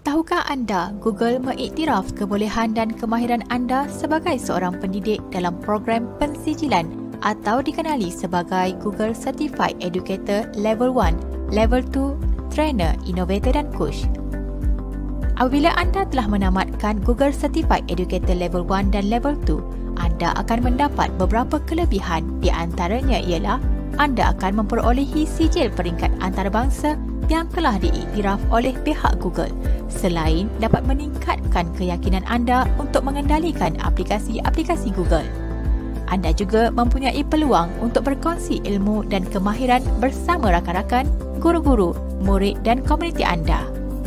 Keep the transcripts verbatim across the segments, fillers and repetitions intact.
Tahukah anda Google mengiktiraf kebolehan dan kemahiran anda sebagai seorang pendidik dalam program pensijilan atau dikenali sebagai Google Certified Educator Level one, Level two, Trainer, Innovator dan Coach? Apabila anda telah menamatkan Google Certified Educator Level one dan Level two, anda akan mendapat beberapa kelebihan. Di antaranya ialah anda akan memperolehi sijil peringkat antarabangsa yang telah diiktiraf oleh pihak Google, selain dapat meningkatkan keyakinan anda untuk mengendalikan aplikasi-aplikasi Google. Anda juga mempunyai peluang untuk berkongsi ilmu dan kemahiran bersama rakan-rakan, guru-guru, murid dan komuniti anda.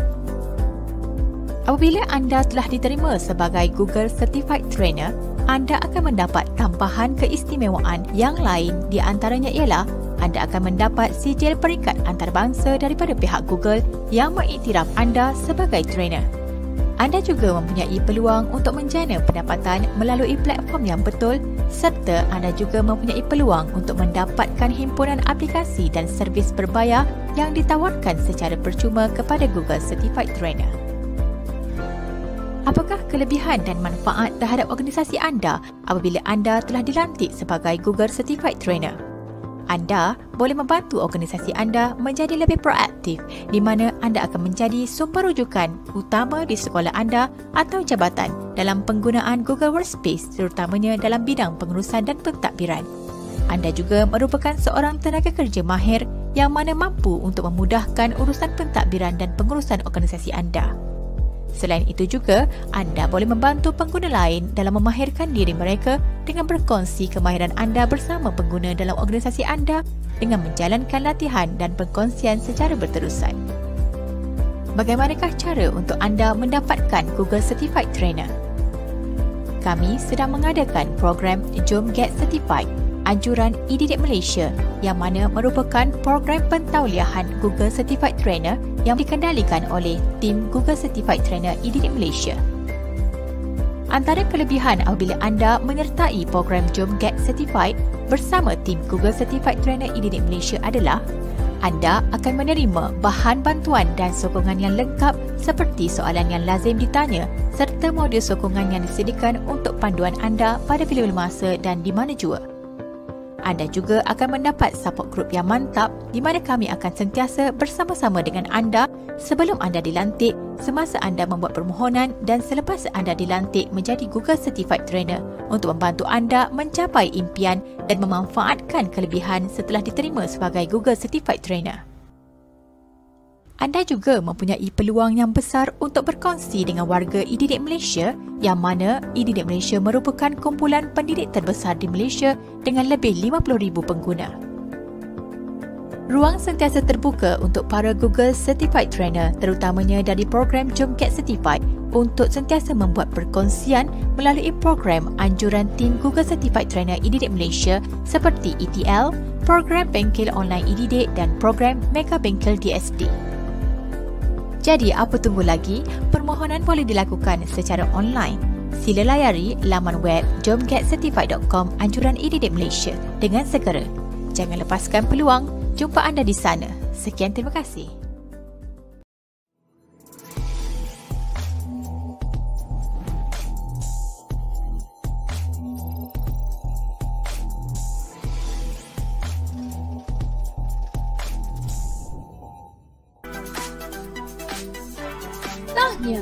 Apabila anda telah diterima sebagai Google Certified Trainer, anda akan mendapat tambahan keistimewaan yang lain. Di antaranya ialah anda akan mendapat sijil peringkat antarabangsa daripada pihak Google yang mengiktiraf anda sebagai trainer. Anda juga mempunyai peluang untuk menjana pendapatan melalui platform yang betul, serta anda juga mempunyai peluang untuk mendapatkan himpunan aplikasi dan servis berbayar yang ditawarkan secara percuma kepada Google Certified Trainer. Apakah kelebihan dan manfaat terhadap organisasi anda apabila anda telah dilantik sebagai Google Certified Trainer? Anda boleh membantu organisasi anda menjadi lebih proaktif, di mana anda akan menjadi sumber rujukan utama di sekolah anda atau jabatan dalam penggunaan Google Workspace, terutamanya dalam bidang pengurusan dan pentadbiran. Anda juga merupakan seorang tenaga kerja mahir yang mana mampu untuk memudahkan urusan pentadbiran dan pengurusan organisasi anda. Selain itu juga, anda boleh membantu pengguna lain dalam memahirkan diri mereka dengan berkongsi kemahiran anda bersama pengguna dalam organisasi anda dengan menjalankan latihan dan perkongsian secara berterusan. Bagaimanakah cara untuk anda mendapatkan Google Certified Trainer? Kami sedang mengadakan program Jom Get Certified, anjuran e-didik Malaysia, yang mana merupakan program pentauliahan Google Certified Trainer yang dikendalikan oleh tim Google Certified Trainer e-didik Malaysia. Antara kelebihan apabila anda menyertai program Jom Get Certified bersama tim Google Certified Trainer e-didik Malaysia adalah anda akan menerima bahan bantuan dan sokongan yang lengkap seperti soalan yang lazim ditanya serta modul sokongan yang disediakan untuk panduan anda pada bila-bila masa dan di mana jua. Anda juga akan mendapat support group yang mantap di mana kami akan sentiasa bersama-sama dengan anda sebelum anda dilantik, semasa anda membuat permohonan dan selepas anda dilantik menjadi Google Certified Trainer untuk membantu anda mencapai impian dan memanfaatkan kelebihan setelah diterima sebagai Google Certified Trainer. Anda juga mempunyai peluang yang besar untuk berkongsi dengan warga e-didik Malaysia, yang mana e-didik Malaysia merupakan kumpulan pendidik terbesar di Malaysia dengan lebih lima puluh ribu pengguna. Ruang sentiasa terbuka untuk para Google Certified Trainer, terutamanya dari program Jom Get Certified, untuk sentiasa membuat perkongsian melalui program anjuran tim Google Certified Trainer e-didik Malaysia seperti E T L, program Bengkel Online e-didik dan program Mega Bengkel D S D. Jadi apa tunggu lagi? Permohonan boleh dilakukan secara online. Sila layari laman web jom get certified dot com anjuran e-didik Malaysia dengan segera. Jangan lepaskan peluang. Jumpa anda di sana. Sekian, terima kasih. Tahniah.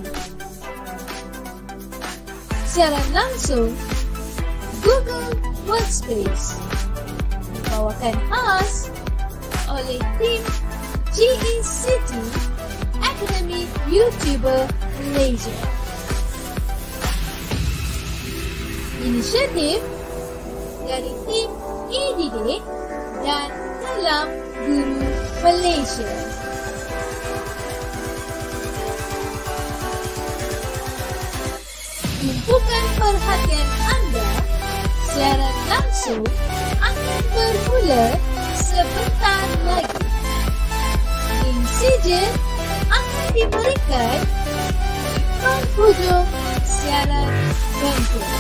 Siaran langsung Google Workspace dibawakan khas oleh tim G E C T Academy YouTuber Malaysia. Inisiatif dari tim e-didik dan Dalam Guru Malaysia. Tumpukan perhatian anda, siaran langsung akan bermula sebentar lagi. Link sijil akan diberikan di penghujung siaran berikut.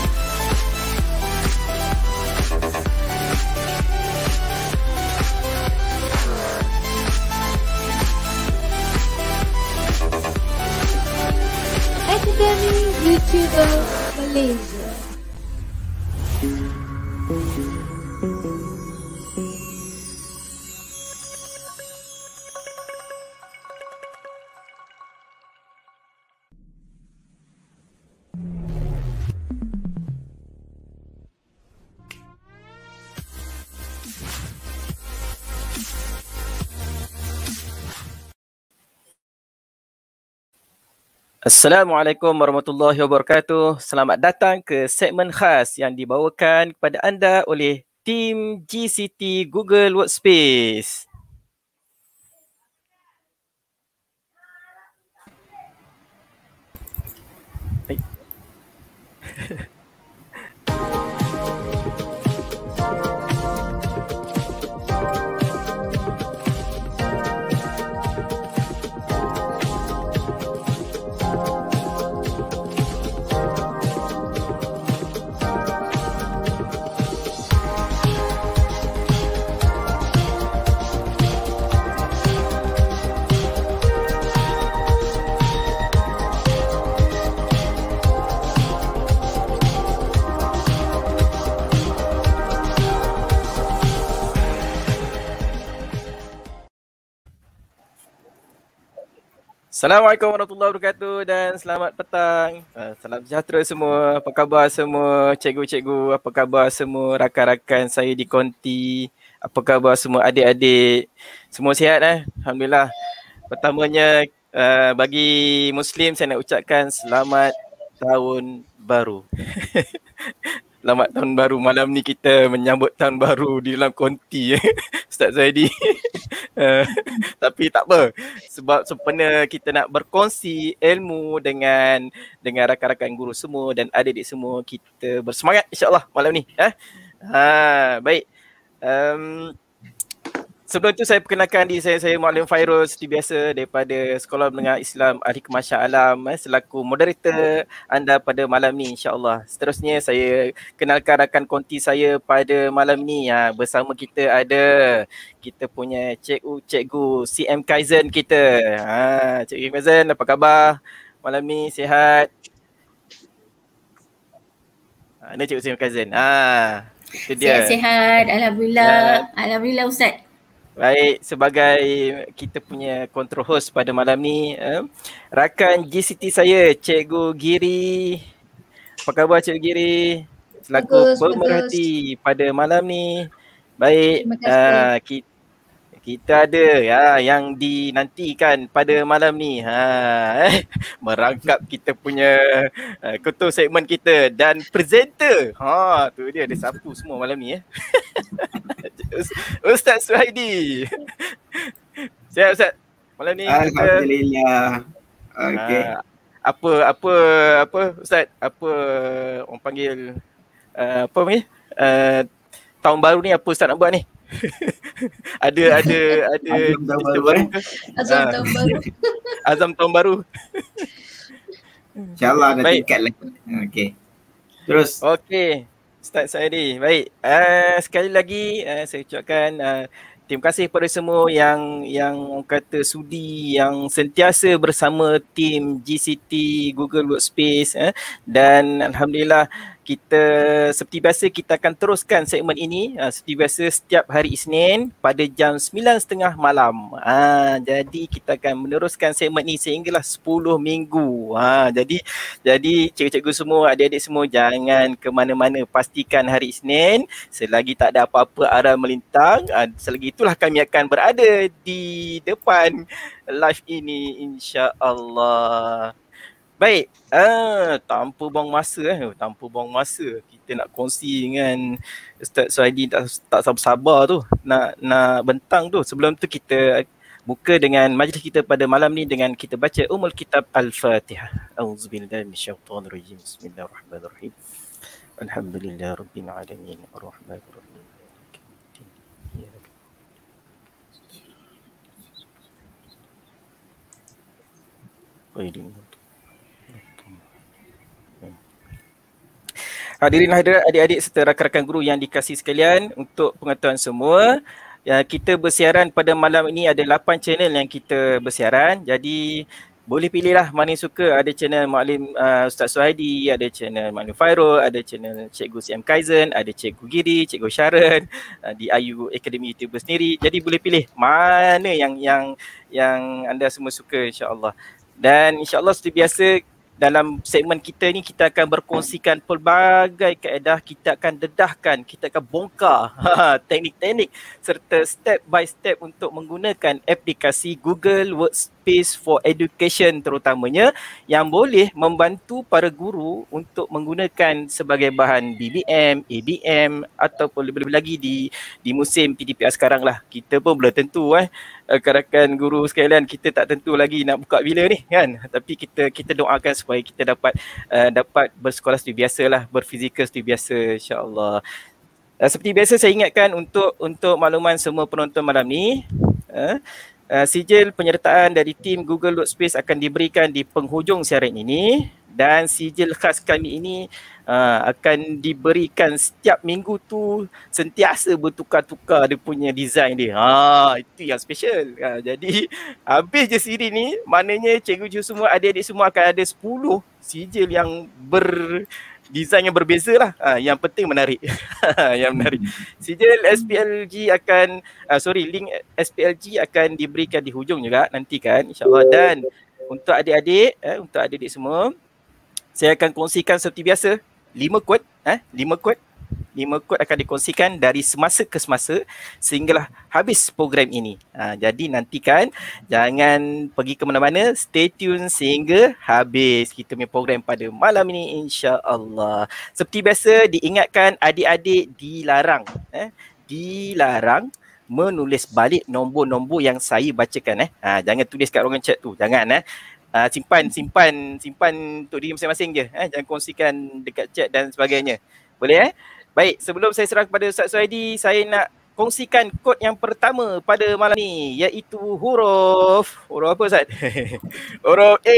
Akademi YouTuber Malaysia. Assalamualaikum warahmatullahi wabarakatuh. Selamat datang ke segmen khas yang dibawakan kepada anda oleh tim G C T Google Workspace. Hai. Assalamualaikum warahmatullahi wabarakatuh dan selamat petang. Uh, salam sejahtera semua. Apa khabar semua cikgu-cikgu? Apa khabar semua rakan-rakan saya di konti? Apa khabar semua adik-adik? Semua sihat eh? Alhamdulillah. Pertamanya uh, bagi Muslim saya nak ucapkan selamat tahun baru. Selamat tahun baru. Malam ni kita menyambut tahun baru di dalam konti Ustaz Zaidi. uh, tapi tak apa. Sebab sempena kita nak berkongsi ilmu dengan dengan rakan-rakan guru semua dan adik-adik semua, kita bersemangat insya-Allah malam ni. Eh? Ha, baik. Um, Sebelum itu saya perkenalkan diri saya, saya Muallim Fairul seperti biasa daripada Sekolah Menengah Islam Al-Hikmah Shah Alam eh, selaku moderator anda pada malam ni insya-Allah. Seterusnya saya kenalkan rakan konti saya pada malam ni. Ha, bersama kita ada kita punya cikgu-cikgu C M Kaizen kita. Ha, Cikgu Kaizen apa khabar? Malam ni sihat? Ha, ini Cikgu C M Kaizen. Ha, itu dia. Sihat-sihat, alhamdulillah. Ya. Alhamdulillah Ustaz. Baik, sebagai kita punya control host pada malam ni, eh, rakan G C T saya, Cikgu Giri. Apa khabar Cikgu Giri? Selaku bagus, pemerhati bagus. Pada malam ni. Baik, uh, kita, kita ada ya, yang dinantikan pada malam ni. Ha, eh, merangkap kita punya uh, ketua segmen kita dan presenter. Ha, tu dia ada sapu semua malam ni eh. Ustaz Suhaidi. Sihat Ustaz? Malam ni alhamdulillah. Okey. Uh, apa apa apa Ustaz? Apa orang panggil uh, apa ni? Uh, tahun baru ni apa Ustaz nak buat ni? ada ada ada azam tahun baru eh? Azam tahun baru. Azam tahun baru. InsyaAllah ada tingkat lagi. Okey. Terus. Okey. Ustaz Saidi, baik. Uh, sekali lagi uh, saya ucapkan uh, terima kasih kepada semua yang yang kata sudi, yang sentiasa bersama tim G C T Google Workspace eh. Dan alhamdulillah kita seperti biasa kita akan teruskan segmen ini uh, seperti biasa setiap hari Isnin pada jam sembilan tiga puluh malam. Uh, jadi kita akan meneruskan segmen ini sehinggalah sepuluh minggu. Uh, jadi jadi cikgu-cikgu semua, adik-adik semua jangan ke mana-mana, pastikan hari Isnin selagi tak ada apa-apa arah melintang, uh, selagi itulah kami akan berada di depan live ini insya-Allah. Baik, ah, tanpa buang masa eh, tanpa buang masa kita nak kongsi dengan Ustaz Suhaidi tak, tak sabar-sabar tu nak nak bentang tu. Sebelum tu kita buka dengan majlis kita pada malam ni dengan kita baca Ummul Kitab Al-Fatihah. Auzubillahi minasyaitonirrajim. Bismillahirrahmanirrahim. Alhamdulillahirabbil alamin. Arrahmanirrahim. Baik. Hadirin hadirat adik-adik serta rakan-rakan guru yang dikasihi sekalian, untuk pengetahuan semua, ya, kita bersiaran pada malam ini ada lapan channel yang kita bersiaran. Jadi boleh pilihlah mana yang suka. Ada channel Maklim uh, Ustaz Suhaidi, ada channel Maklim Fairul, ada channel Cikgu C M Kaizen, ada Cikgu Giri, Cikgu Sharon, uh, di I U Academy YouTuber sendiri. Jadi boleh pilih mana yang yang yang anda semua suka, insya-Allah. Dan insya-Allah seperti biasa dalam segmen kita ni kita akan berkongsikan pelbagai kaedah, kita akan dedahkan, kita akan bongkar teknik-teknik serta step by step untuk menggunakan aplikasi Google Workspace for Education terutamanya yang boleh membantu para guru untuk menggunakan sebagai bahan B B M, A B M ataupun lebih-lebih lagi di di musim P D P R sekarang lah. Kita pun belum tentu eh rakan-rakan guru sekalian, kita tak tentu lagi nak buka bila ni kan, tapi kita kita doakan supaya kita dapat uh, dapat bersekolah seperti biasa lah, berfizikal seperti biasa, insya-Allah. Uh, seperti biasa saya ingatkan untuk untuk makluman semua penonton malam ni, uh, uh, sijil penyertaan dari tim Google Workspace akan diberikan di penghujung siaran ini, dan sijil khas kami ini uh, akan diberikan setiap minggu tu, sentiasa bertukar-tukar dia punya design dia. Ha, itu yang special. Ha, jadi habis je siri ni, maknanya cikgu cikgu semua, adik-adik semua akan ada sepuluh sijil yang ber design yang berbeza lah. Ha, yang penting menarik. Yang menarik. Sijil S P L G akan uh, sorry link S P L G akan diberikan di hujung juga nanti kan, insya-Allah. Dan untuk adik-adik eh, untuk adik-adik semua, saya akan kongsikan seperti biasa lima kod, eh, lima kod. lima kod akan dikongsikan dari semasa ke semasa sehinggalah habis program ini. Ha, jadi nantikan, jangan pergi ke mana-mana, stay tune sehingga habis kita punya program pada malam ini, insya-Allah. Seperti biasa diingatkan adik-adik dilarang, eh, dilarang menulis balik nombor-nombor yang saya bacakan, eh. Ha, jangan tulis kat ruangan chat tu, jangan eh. Uh, simpan, simpan, simpan untuk diri masing-masing je. Eh? Jangan kongsikan dekat chat dan sebagainya. Boleh eh? Baik, sebelum saya serah kepada Ustaz Suhaidi, saya nak kongsikan kod yang pertama pada malam ni, iaitu huruf, huruf apa Ustaz? Huruf A.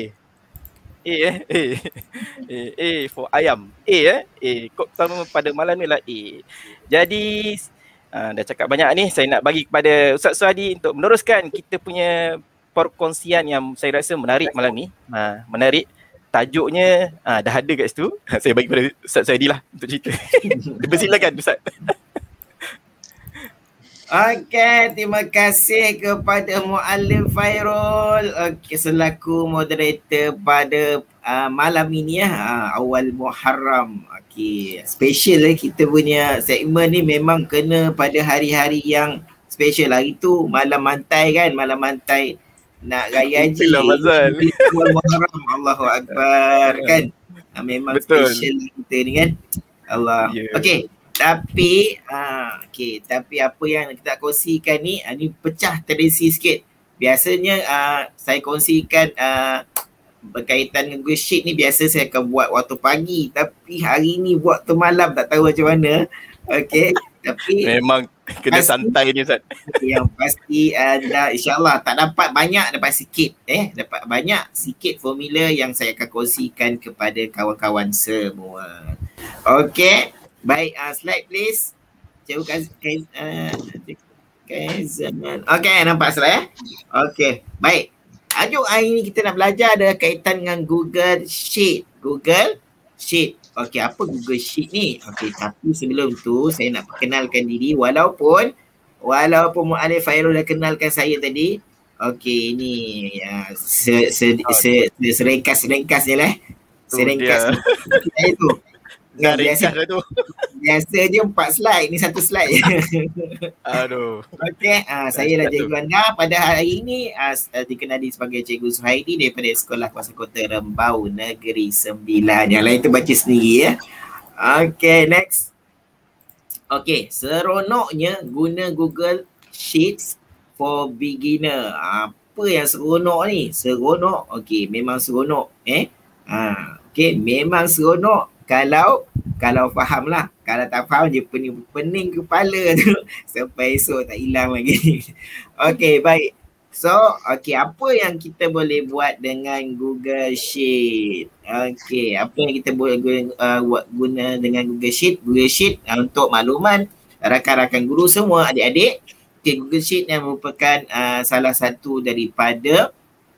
A eh? A. A, A for ayam. A eh? A. Kod pertama pada malam ni lah A. Jadi, uh, dah cakap banyak ni, saya nak bagi kepada Ustaz Suhaidi untuk meneruskan kita punya perkongsian yang saya rasa menarik malam ni. Ha, menarik. Tajuknya ha, dah ada kat situ. Saya bagi kepada Ustaz Suhaidi lah untuk cerita. Persilakan Ustaz. Okey, terima kasih kepada Muallim Fairul. Okey, selaku moderator pada uh, malam ini ya, uh, awal Muharram. Okey, special eh kita punya segmen ni memang kena pada hari-hari yang special. Hari tu malam mantai kan, malam mantai nak raya haji. Muharram, Allahu Akbar kan. Ha, memang betul. Special kita ni kan. Allah. Yeah. Okey, tapi ha, okey, tapi apa yang kita kongsikan ni, ha, ni pecah tradisi sikit. Biasanya uh, saya kongsikan uh, berkaitan dengan Google Sheet ni biasa saya akan buat waktu pagi, tapi hari ni buat tu malam, tak tahu macam mana. Okey, tapi memang kena pasti, santai ni Ustaz. Yang pasti anda insya-Allah tak dapat banyak, dapat sikit eh dapat banyak sikit formula yang saya akan kongsikan kepada kawan-kawan semua. Okey, baik, uh, slide please. Cikgu Kaizen uh, Kaizen. Okey, nampak slide eh? Okey, baik. Tajuk hari ni kita nak belajar ada kaitan dengan Google Sheet. Google Sheet. Okey, apa Google Sheet ni? Okey, tapi sebelum tu saya nak perkenalkan diri, walaupun walaupun Muallim Fairul dah kenalkan saya tadi. Okey, ini ya se se se serengkas-serengkas je lah. Serengkas saya tu. Nah, biasa tu. Biasa je empat slide, ni satu slide. Aduh. Okey, uh, saya dah cikgu anda pada hari ini uh, dikenali sebagai Cikgu Suhaidi daripada Sekolah Kuasa Kota Rembau Negeri Sembilan. Yang lain tu baca sendiri ya. Okey, next. Okey, seronoknya guna Google Sheets for beginner. Apa yang seronok ni? Seronok. Okey, memang seronok eh. Ah, okey, memang seronok. Kalau kalau faham lah. Kalau tak faham je pening, pening kepala tu sampai esok tak hilang lagi. Okey, baik. So, okey, apa yang kita boleh buat dengan Google Sheet? Okey, apa yang kita boleh guna, uh, guna dengan Google Sheet? Google Sheet uh, untuk makluman rakan-rakan guru semua, adik-adik. Okay, Google Sheet yang merupakan uh, salah satu daripada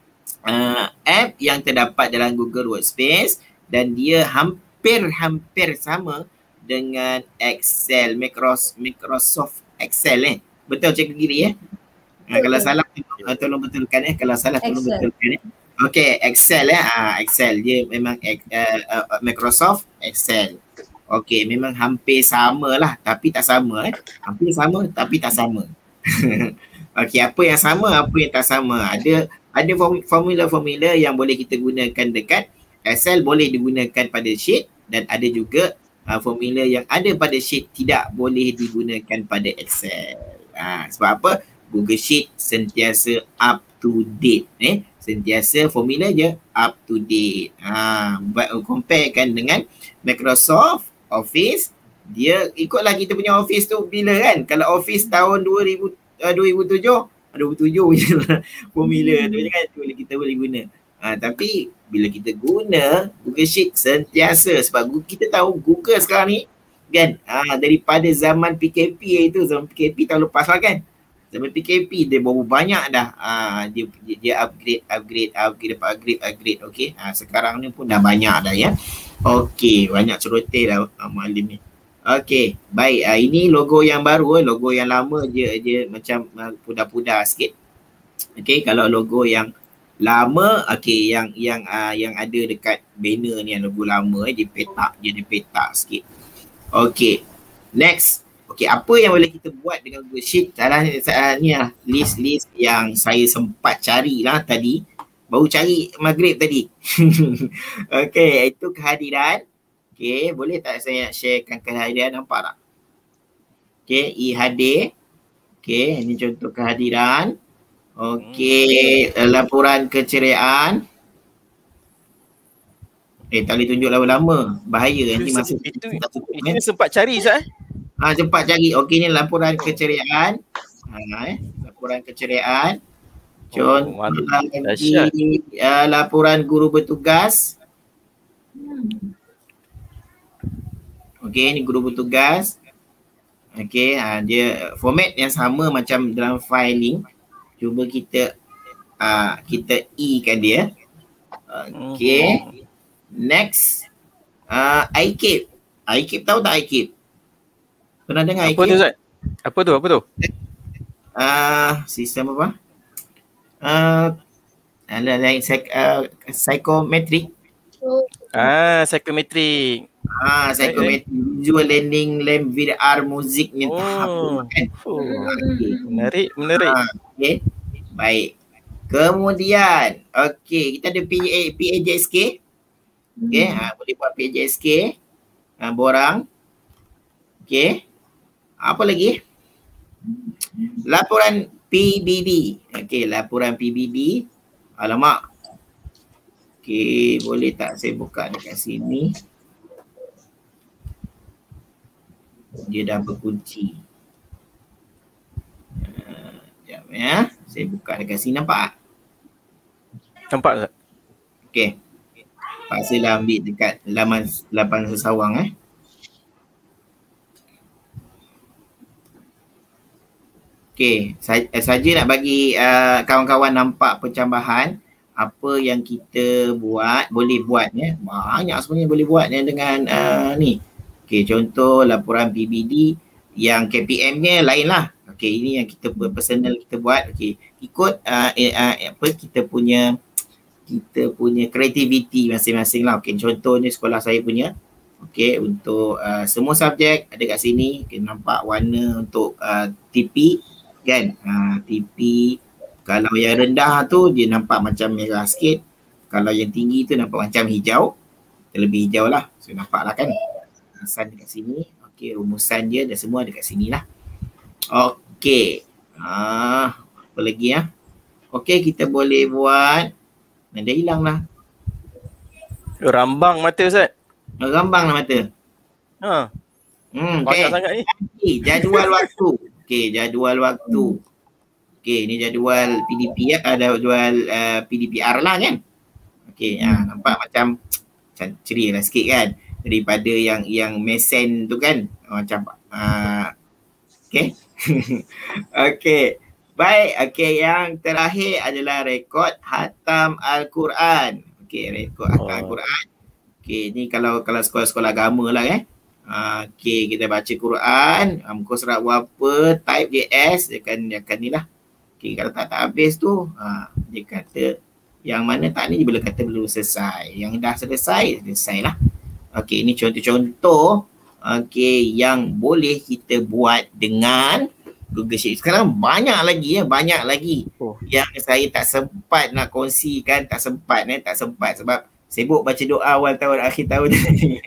uh, app yang terdapat dalam Google Workspace dan dia hampir-hampir sama dengan Excel, Microsoft, Microsoft Excel eh. Betul Cikgu Giri eh? Uh, kalau salah uh, tolong betulkan eh. Kalau salah tolong Excel. betulkan eh. Okay, Excel eh. Uh, Excel dia memang uh, uh, Microsoft Excel. Okay, memang hampir sama lah tapi tak sama eh. Hampir sama tapi tak sama. Okay, apa yang sama, apa yang tak sama. Ada ada formula-formula yang boleh kita gunakan dekat Excel, boleh digunakan pada sheet, dan ada juga uh, formula yang ada pada sheet tidak boleh digunakan pada Excel. Uh, sebab apa? Google Sheet sentiasa up to date. Eh? Sentiasa formula je up to date. Uh, comparekan dengan Microsoft Office, dia ikutlah kita punya Office tu bila kan. Kalau Office tahun dua ribu, uh, dua ribu tujuh, dua ribu tujuh je lah formula tu kan, boleh kita boleh guna. Ha, tapi bila kita guna Google Sheet sentiasa, sebab kita tahu Google sekarang ni kan, ha, daripada zaman P K P itu, zaman P K P tahun lepas lah kan. Zaman P K P dia baru banyak dah. Ha, dia, dia upgrade, upgrade, upgrade, dapat upgrade, upgrade. Okay. Ha, sekarang ni pun dah banyak dah ya. Okay. Banyak cerotel dah uh, Muallim ni. Okay. Baik. Uh, ini logo yang baru. Logo yang lama je, je macam uh, pudar-pudar sikit. Okay. Kalau logo yang lama, okay. Yang yang uh, yang ada dekat banner ni, yang logo lama. Eh, dia petak. Dia ada petak sikit. Okay. Next. Okay, apa yang boleh kita buat dengan Google Sheet? Salah ni lah, list-list yang saya sempat carilah tadi. Baru cari maghrib tadi. Okay, itu kehadiran. Okay, boleh tak saya sharekan kehadiran, nampak tak? Okay, e-hadir. Okay, ini contoh kehadiran. Okay, laporan keceriaan. Eh, tak boleh tunjuk lama-lama. Bahaya nanti masa itu, itu, itu sempat cari Zat eh? Ha, cepat cari. Okey, ni laporan keceriaan. Ha, eh. Laporan keceriaan. Contoh oh, lagi uh, laporan guru bertugas. Okey, ni guru bertugas. Okey, ha, dia format yang sama macam dalam filing. Cuba kita uh, kita E kan dia. Okey. Next. Uh, I keep. I keep tahu tak I keep? Pernah dengar apa tu Zat? Apa tu? Apa tu? Ah, uh, sistem apa? Ah, uh, lain psych, uh, psychometric. Ah, psychometric. Ah, psychometric. Visual learning, lem V R, muzik ni tahap Oh. kan. Oh. Menarik, menarik. Ah, okey. Baik. Kemudian, okey, kita ada P A P A J S K. Okey, ha, boleh buat P A J S K. Ha, borang. Okey. Apa lagi? Laporan P B D. Okey, laporan P B D. Alamak. Okey, boleh tak saya buka dekat sini? Dia dah berkunci. Uh, sekejap ya. Saya buka dekat sini, nampak tak? Nampak tak? Okey. Paksalah ambil dekat laman lapan sesawang eh. Okey, saya, saja nak bagi uh, kawan-kawan nampak pencambahan apa yang kita buat, boleh buat ya. Banyak sebenarnya boleh buat ya dengan uh, ni. Okey, contoh laporan P B D yang K P M-nya lain lah. Okey, ini yang kita personal kita buat. Okey, ikut uh, eh, uh, apa kita punya kita punya kreativiti masing-masing lah. Okey, contohnya sekolah saya punya. Okey, untuk uh, semua subjek ada kat sini. Okey, nampak warna untuk uh, T P kan. Uh, T P kalau yang rendah tu dia nampak macam merah sikit. Kalau yang tinggi tu nampak macam hijau. Terlebih hijau lah. So nampak lah kan. Rumusan dekat sini. Okey, rumusan dia dan semua dekat sini lah. Okey. Ah, apa lagi ya? Okey, kita boleh buat. Dan dia hilang lah. Rambang mata Ustaz. Rambang lah mata. Ha. Hmm, Banyak okay. sangat ni. Okay, jadual waktu. Okey, jadual waktu. Okey, ni jadual P D P ya. Ada jadual uh, P D P R lah kan. Okey, ha, nampak macam macam ceria lah sikit kan. Daripada yang yang mesen tu kan. Macam uh, okey. Okey. Baik, okey, yang terakhir adalah rekod khatam Al-Quran. Okey, rekod khatam Oh. Al-Quran. Okey, ni kalau kalau sekolah-sekolah agama lah eh. Uh, Okey, kita baca Quran, um, muka surat berapa, type J S, dia akan, dia akan ni lah. Okey, kalau tak tak habis tu, uh, dia kata yang mana tak ni, dia boleh kata belum selesai. Yang dah selesai, selesai lah. Okey, ini contoh-contoh okey, yang boleh kita buat dengan Google Sheet. Sekarang banyak lagi ya, banyak lagi Oh. yang saya tak sempat nak kongsikan, tak sempat eh, tak sempat sebab sibuk baca doa awal tahun, akhir tahun ni.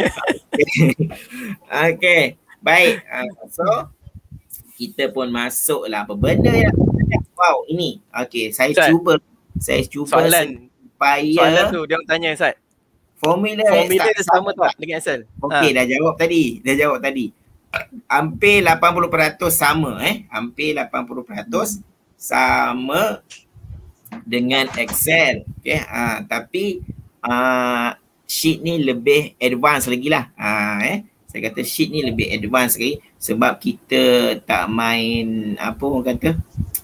Okey, baik. Uh, so kita pun masuklah apa benda yang wow, ini. Okey, saya Ustaz, cuba saya cuba Soalan supaya soalan tu dia orang tanya Ustaz. formula Formula dia sama tak? tak dengan Excel? Okey, dah jawab tadi. Dah jawab tadi. Hampir lapan puluh peratus sama eh. Hampir lapan puluh peratus sama dengan Excel. Okey, ha, tapi uh, sheet ni lebih advance lagi lah. Ha, eh. Saya kata sheet ni lebih advance lagi sebab kita tak main apa orang kata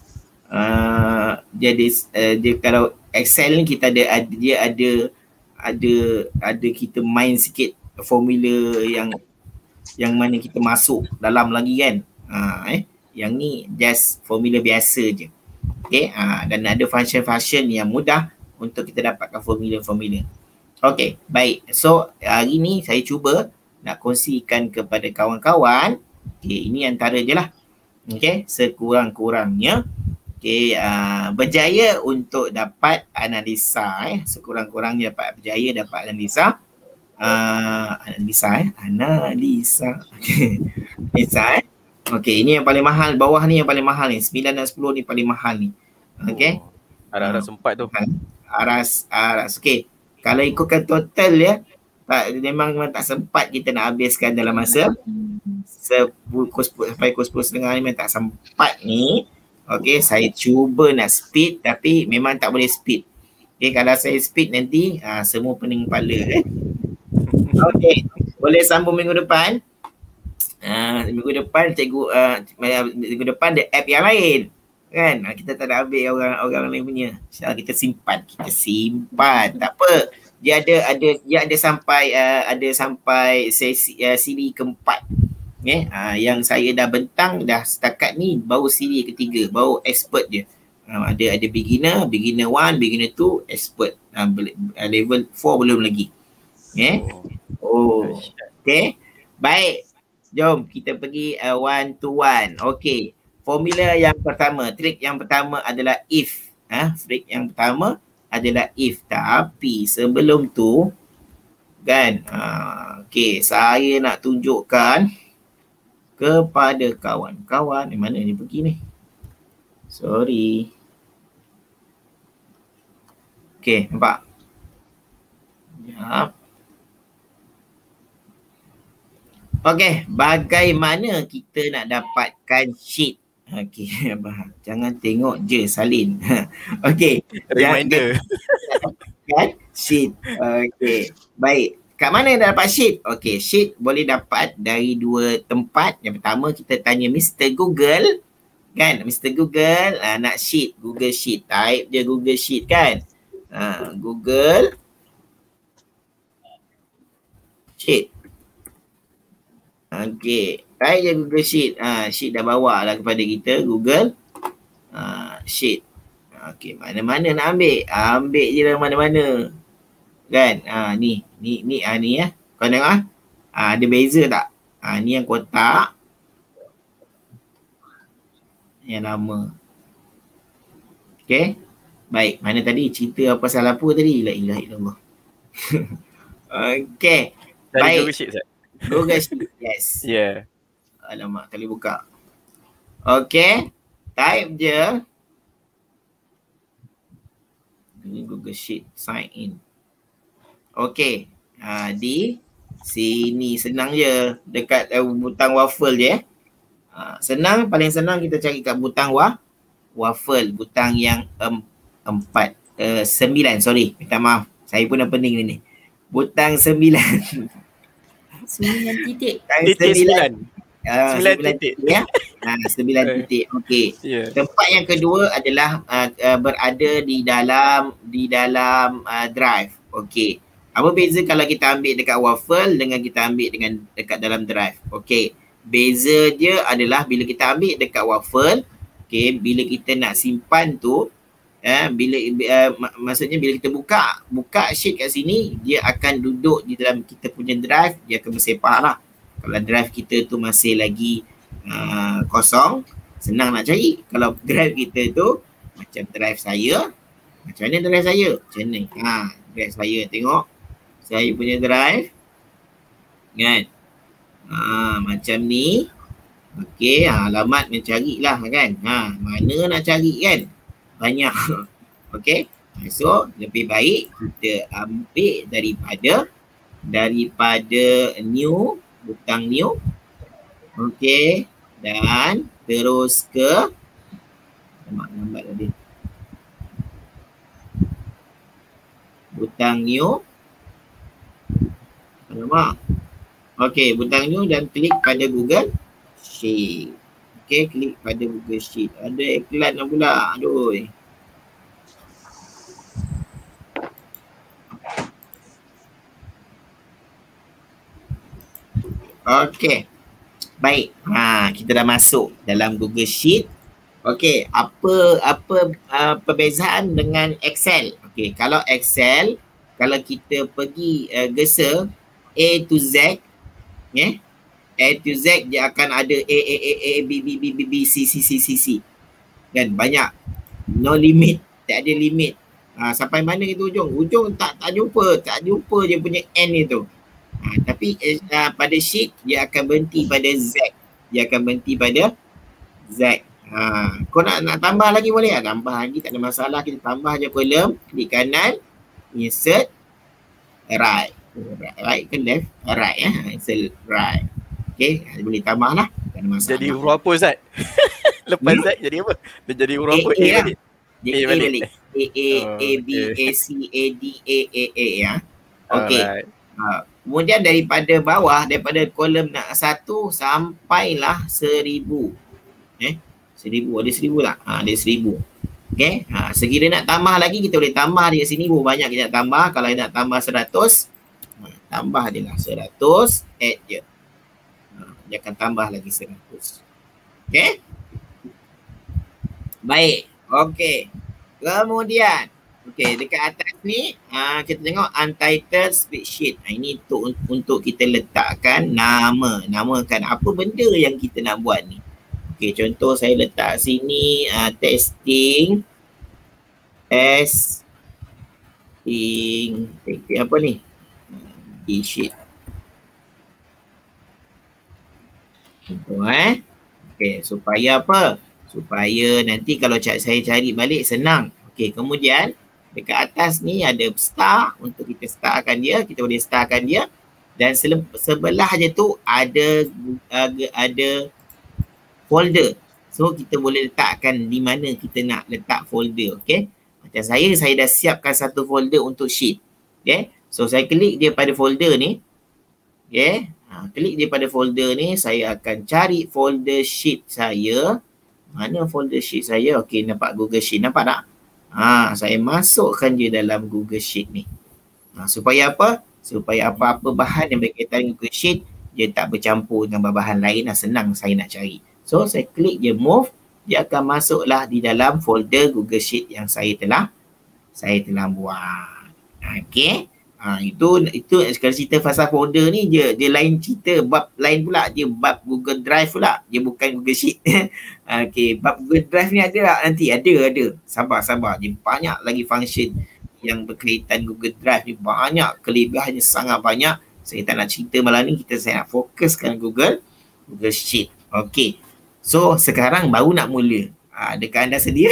uh, jadi uh, dia kalau Excel ni kita ada, ada dia ada ada ada kita main sikit formula yang yang mana kita masuk dalam lagi kan. Ha, eh yang ni just formula biasa je. Okey, ha, dan ada function-function yang mudah untuk kita dapatkan formula-formula. Okey, baik. So hari ni saya cuba nak kongsikan kepada kawan-kawan. Okey, ini antara je lah. Okey, sekurang-kurangnya okey, uh, berjaya untuk dapat analisa eh, sekurang-kurangnya dapat berjaya dapat analisa. Uh, analisa eh, analisa. Okey. Analisa eh. Okey, ini yang paling mahal, bawah ni yang paling mahal ni. sembilan dan sepuluh ni paling mahal ni. Okey. Oh, harap-harap sempat tu. Aras aras. Okey. Kalau ikutkan total ya, tak memang, memang tak sempat kita nak habiskan dalam masa sepuluh sampai pukul sepuluh tiga puluh ni memang tak sempat ni. Okey, saya cuba nak speed tapi memang tak boleh speed. Okey, kalau saya speed nanti uh, semua pening kepala eh. Okey, boleh sambung minggu depan. Uh, minggu depan cikgu uh, minggu depan ada app yang lain. Kan? Uh, kita tak ada ambil orang orang lain punya. So, kita simpan, kita simpan. Tak apa. Dia ada ada dia ada sampai uh, ada sampai sesi uh, siri keempat. Okay? Uh, yang saya dah bentang dah setakat ni baru siri ketiga, baru expert je. Uh, ada ada beginner, beginner one, beginner two, expert. Uh, level four belum lagi. Okay? Oh. Okay. Baik. Jom kita pergi uh, one to one. Okay. Formula yang pertama, trik yang pertama adalah if. Ha? Trik yang pertama adalah if. Tapi sebelum tu kan, uh, okay, saya nak tunjukkan kepada kawan-kawan. Di mana ni pergi ni? Sorry. Okay, nampak? Ya. Okay, bagaimana kita nak dapatkan sheet? Okay, jangan tengok je salin. Okay, Reminder. Kan sheet. Okay, baik. Kat mana dah dapat sheet? Okay, sheet boleh dapat dari dua tempat. Yang pertama kita tanya Mister Google. Kan, Mister Google uh, nak sheet, Google Sheet. Type je Google Sheet kan. Uh, Google Sheet. Okay, type je Google Sheet. Ha, sheet dah bawa lah kepada kita, Google ha, Sheet. Okay, mana-mana nak ambil. Ambil je lah mana-mana. Kan? Ha, ni, ni, ni, ha, ni ya. Kau tengok ah. Ha, ada beza tak? Ha, ni yang kotak. Yang lama. Okay. Baik, mana tadi? Cerita apa pasal apa tadi? La ilaha illallah. Okay. Dari Baik. Google Sheet, Ustaz. Google Sheet, yes. Yeah. Alamak, kali buka. Okay. Type je. Ini Google Sheet, sign in. Okay. Ha, di sini senang je. Dekat uh, butang waffle je. Ha, senang, paling senang kita cari kat butang wa, waffle. Butang yang um, empat. Uh, sembilan, sorry. Minta maaf. Saya pun dah pening ni. Butang sembilan. Sembilan titik. Titik sembilan. Uh, Sembilan titik. Ya. Ha, sembilan titik. Okey. Yeah. Tempat yang kedua adalah uh, uh, berada di dalam di dalam uh, drive. Okey. Apa beza kalau kita ambil dekat waffle dengan kita ambil dengan dekat dalam drive? Okey. Beza dia adalah bila kita ambil dekat waffle, okey, bila kita nak simpan tu, eh, bila uh, mak- maksudnya bila kita buka buka sheet kat sini, dia akan duduk di dalam kita punya drive, dia akan bersepah lah. Kalau drive kita tu masih lagi uh, kosong, senang nak cari. Kalau drive kita tu macam drive saya, macam mana drive saya? Macam ni. Ha, drive saya tengok. Saya punya drive. Kan? Ha, macam ni. Okey, ha, alamat mencarilah kan. Ha, mana nak cari kan? Banyak. Okey. So, lebih baik kita ambil daripada daripada new, butang new. Okey. Dan terus ke lambat lambat tadi. Butang new. Alamak. Okey, butang new dan klik pada Google Sheet. Okey, klik pada Google Sheet. Ada iklan lah pula. Aduh. Okey. Baik. Ha, kita dah masuk dalam Google Sheet. Okey, apa apa uh, perbezaan dengan Excel? Okey, kalau Excel, kalau kita pergi uh, gesa A to Z, yeah, A to Z dia akan ada A A A A B B B B B C C C C C. Kan banyak. No limit, tak ada limit. Ha, sampai mana itu ujung? Ujung tak tak jumpa, tak jumpa dia punya N itu. Ha, tapi uh, pada sheet dia akan berhenti pada Z. Dia akan berhenti pada Z. Ha, kau nak nak tambah lagi boleh tak? Tambah lagi tak ada masalah. Kita tambah je column, klik kanan, insert right. Right ke left? Right ya. Eh? Insert right. Okey, boleh tambah lah. Tak ada masalah. Jadi huruf apa Zat? Lepas Z jadi apa? Dia jadi huruf apa? A balik. A balik. A A A B A C A D A A A ya. Okey. Ha, kemudian daripada bawah, daripada kolom nak satu sampailah seribu. Eh, seribu. Ada seribu tak? Ha, ada seribu. Okay. Ha, sekira nak tambah lagi, kita boleh tambah dia sini. Berapa banyak kita nak tambah. Kalau nak tambah seratus, ha, tambah dia lah seratus. Add je. Ha, dia akan tambah lagi seratus. Okay. Baik. Okay. Kemudian. Okay, dekat atas ni uh, kita tengok untitled spreadsheet. Ha, ini untuk untuk kita letakkan nama. Namakan apa benda yang kita nak buat ni. Okay, contoh saya letak sini uh, testing. Testing. Testing apa ni? Uh, sheet. Contoh eh. Okay, supaya apa? Supaya nanti kalau saya cari balik senang. Okay, kemudian dekat atas ni ada star untuk kita starkan dia, kita boleh starkan dia dan sebelah je tu ada uh, ada folder. So kita boleh letakkan di mana kita nak letak folder, okey. Macam saya saya dah siapkan satu folder untuk sheet. Okey. So saya klik dia pada folder ni. Okey. Ha, klik dia pada folder ni, saya akan cari folder sheet saya. Mana folder sheet saya? Okey, nampak Google Sheet, nampak tak? Ha, saya masukkan je dalam Google Sheet ni. Ha, supaya apa? Supaya apa-apa bahan yang berkaitan dengan Google Sheet, dia tak bercampur dengan bahan lain dan senang saya nak cari. So, saya klik je move, dia akan masuklah di dalam folder Google Sheet yang saya telah saya telah buat. Okey. Ha, itu itu kalau cerita pasal folder ni dia dia lain cerita, bab lain pula, dia bab Google Drive pula, dia bukan Google Sheet. Okey, bab Google Drive ni ada tak nanti? Ada ada. Sabar sabar, dia banyak lagi function yang berkaitan Google Drive ni, banyak kelebihannya, sangat banyak. Saya tak nak cerita malam ni, kita saya nak fokuskan Google Google Sheet. Okey. So sekarang baru nak mula. Ha, adakah anda sedia?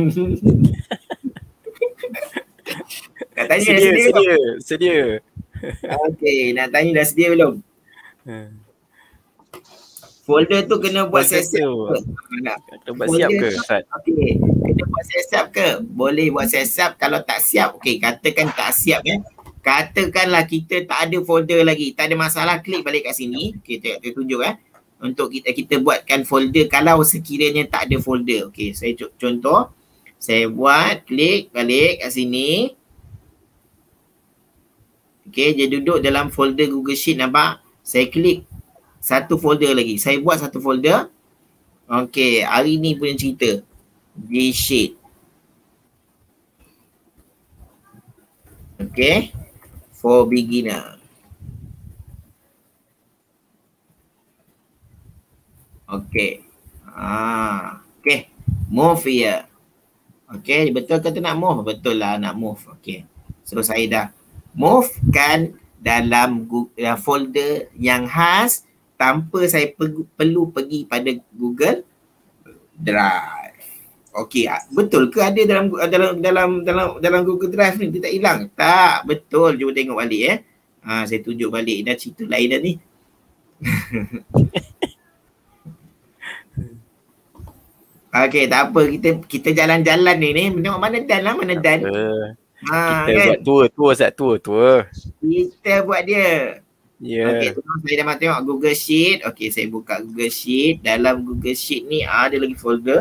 Nak tanya sedia, dah sedia, sedia, sedia. Okey, nak tanya dah sedia belum? Hmm. Folder tu kena buat siap-siap ke? Kena buat siap ke, Ustaz? Okey, kena buat siap-siap ke? Boleh buat siap-siap. Kalau tak siap, okey, katakan tak siap ya. Katakanlah kita tak ada folder lagi, tak ada masalah, klik balik kat sini. Okey, kita tunjuk eh. untuk kita kita buatkan folder kalau sekiranya tak ada folder. Okey, saya contoh. Saya buat, klik balik kat sini. Okey, dia duduk dalam folder Google Sheet, nampak? Saya klik satu folder lagi. Saya buat satu folder. Okey, hari ni punya cerita. G-Sheet. Okey. For beginner. Okey. Ah, okey. Move here. Okey, betul ke tu nak move? Betul lah nak move. Okey. So saya dah move kan dalam Google, folder yang khas tanpa saya pe- perlu pergi pada Google Drive. Okey, betul ke ada dalam dalam dalam dalam dalam Google Drive ni dia tak hilang? Tak, betul. Jom tengok balik eh. Ha, saya tunjuk balik dah cerita lain dah ni. Okey, tak apa, kita kita jalan-jalan ni ni tengok mana Dan lah, mana Dan. Ha, kita kan? buat tour, tour Ustaz, tour, tour. Kita buat dia. Ya. Yeah. Okey, saya dah tengok Google Sheet. Okey, saya buka Google Sheet. Dalam Google Sheet ni ada lagi folder.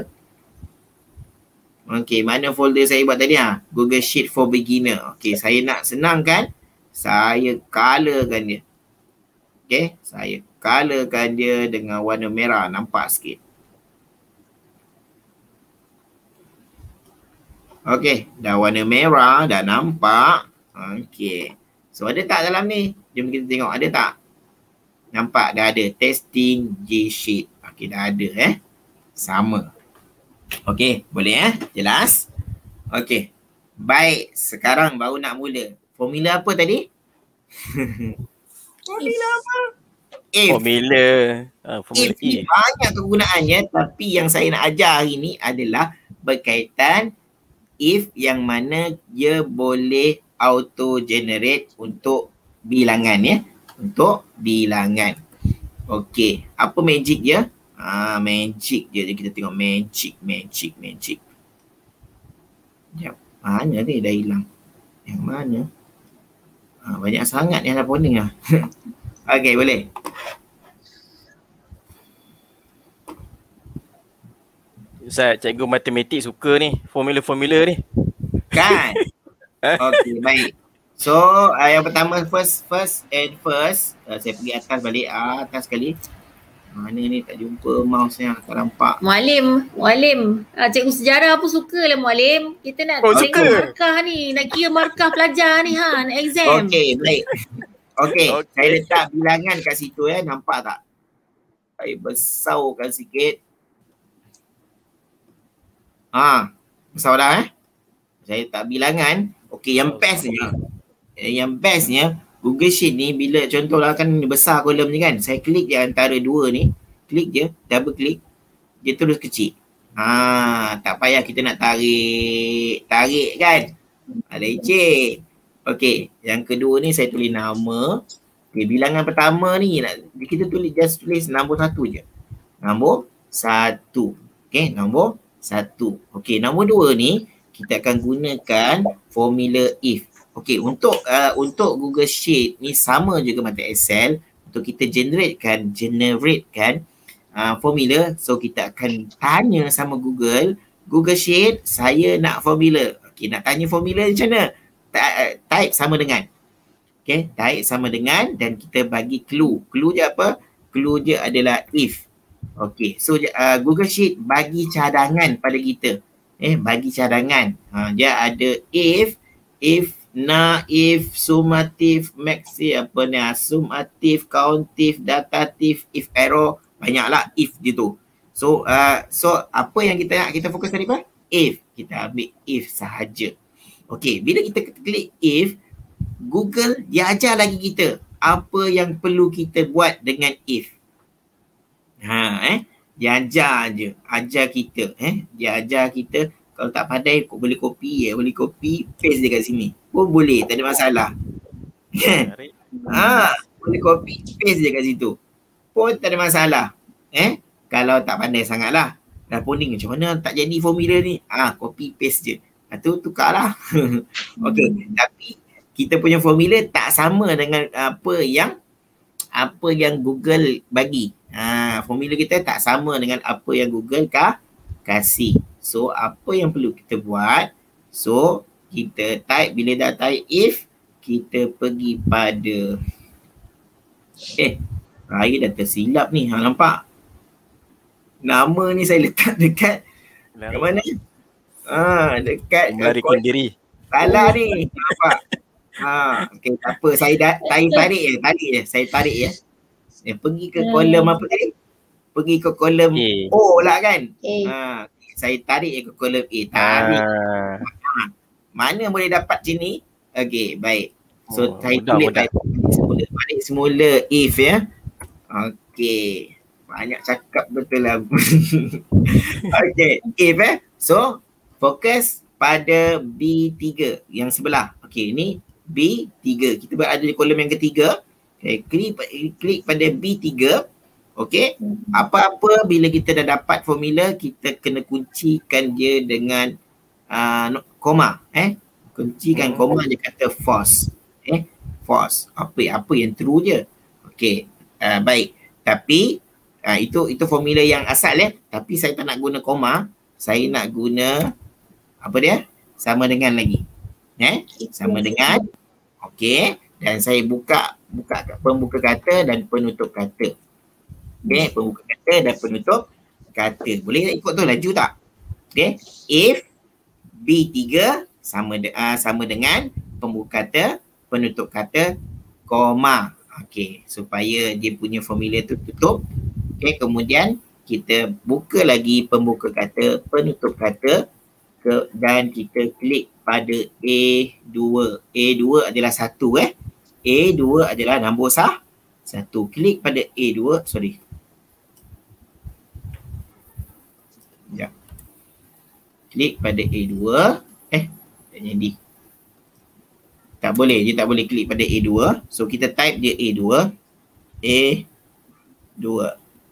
Okey, mana folder saya buat tadi ha? Google Sheet for beginner. Okey, saya nak senangkan, saya colorkan dia. Okey, saya colorkan dia dengan warna merah, nampak sikit. Okey, dah warna merah, dah nampak. Okey. So ada tak dalam ni? Jom kita tengok, ada tak? Nampak dah ada testing G-Sheet. Okey, dah ada eh. Sama. Okey, boleh eh? Jelas? Okey. Baik, sekarang baru nak mula. Formula apa tadi? Formula apa? If. Formula. Uh, formula If ni banyak kegunaannya, tapi yang saya nak ajar hari ni adalah berkaitan if yang mana dia boleh auto generate untuk bilangan ya. Untuk bilangan. Okey, apa magic dia? Ah, magic dia. Jadi kita tengok magic, magic, magic. Sekejap. Mana ni dah hilang? Yang mana? Ah, banyak sangat yang dah poning lah. Okey, boleh. Ustaz, cikgu matematik suka ni, formula-formula ni. Kan? Okey, baik. So, uh, yang pertama, first, first and first. Uh, saya pergi atas balik, uh, atas sekali. Mana ni tak jumpa mouse-nya, tak nampak. Mualim, Mualim. Ah, cikgu sejarah pun suka lah Mualim. Kita nak Oh, tengok suka? markah ni. Nak kira markah pelajar ni ha, nak exam. Okey, baik. Okey, Okey. saya letak bilangan kat situ ya, nampak tak? Saya besarkan sikit. Ha, besar dah eh. Saya letak bilangan. Okey, yang bestnya. Yang bestnya, Google Sheet ni bila contohlah kan besar kolom ni kan. Saya klik je antara dua ni. Klik je, double klik. Dia terus kecil. Ha, tak payah kita nak tarik. Tarik kan. Ha, leceh. Okey, yang kedua ni saya tulis nama. Okey, bilangan pertama ni nak kita tulis just tulis nombor satu je. Nombor satu. Okey, nombor satu. Okey, nombor dua ni kita akan gunakan formula if. Okey, untuk uh, untuk Google Sheet ni sama juga macam Excel. Untuk kita generatekan, generatekan uh, formula. So kita akan tanya sama Google. Google Sheet, saya nak formula. Okey, nak tanya formula macam mana? Type sama dengan. Okay, type sama dengan dan kita bagi clue. Clue dia apa? Clue dia adalah if. Okay, so uh, Google Sheet bagi cadangan pada kita. Eh, bagi cadangan. Ha, dia ada if, if, na, if, summative, maxi, apa ni, summative, countive, datative, if error. Banyaklah if dia tu. So, uh, so apa yang kita nak kita fokus tadi apa? If. Kita ambil if sahaja. Okey, bila kita klik if, Google dia ajar lagi kita apa yang perlu kita buat dengan if. Ha eh, dia ajar je, ajar kita eh, dia ajar kita kalau tak pandai kau boleh copy ya, boleh copy paste dia kat sini. Pun boleh, tak ada masalah. Ha, boleh copy paste dia kat situ. Pun tak ada masalah. Eh, kalau tak pandai sangatlah. Dah poning macam mana tak jadi formula ni? Ah, ha, copy paste je. Tu tukarlah. Okey, tapi kita punya formula tak sama dengan apa yang apa yang Google bagi. Ha, formula kita tak sama dengan apa yang Google kah kasih. So apa yang perlu kita buat? So kita type, bila dah type if, kita pergi pada eh saya dah tersilap ni. Ha, nampak? Nama ni saya letak dekat ke mana? Ah, dekat melarikan diri. Salah ni. Nampak? Ha, okey, tak apa. Saya dah saya tarik je, tarik je. Saya tarik je. Eh, pergi ke kolom apa tadi? Pergi ke kolom A. O lah kan? A. Ha, saya tarik je ke kolom A. Tarik. Ah. Ha, mana boleh dapat sini? Okey, baik. So Oh, saya mudah, tulis mudah. balik semula, balik semula if ya. Okey. Banyak cakap betul lah. Okey, if eh. So, fokus pada B tiga yang sebelah. Okey, ni B tiga. Kita berada di kolom yang ketiga. Okey, klik, klik pada B tiga. Okey, apa-apa bila kita dah dapat formula, kita kena kuncikan dia dengan uh, koma. Eh, kuncikan Hmm. koma, dia kata false. Eh, false. Apa apa yang true je. Okey, uh, baik. Tapi uh, itu itu formula yang asal eh. Tapi saya tak nak guna koma. Saya nak guna apa dia? Sama dengan lagi. Eh? Sama dengan. Okey. Dan saya buka buka pembuka kata dan penutup kata. Okey, pembuka kata dan penutup kata. Boleh tak ikut tu laju tak? Okey. If B tiga sama de, uh, sama dengan pembuka kata, penutup kata, koma. Okey, supaya dia punya formula tu tutup. Okey, kemudian kita buka lagi pembuka kata, penutup kata ke, dan kita klik pada A dua. A dua adalah satu eh. A dua adalah nombor sah. Satu. Klik pada A dua. Sorry. Sekejap. Klik pada A dua. Eh, tak jadi. Tak boleh. Dia tak boleh klik pada A dua. So, kita type dia A dua. A dua.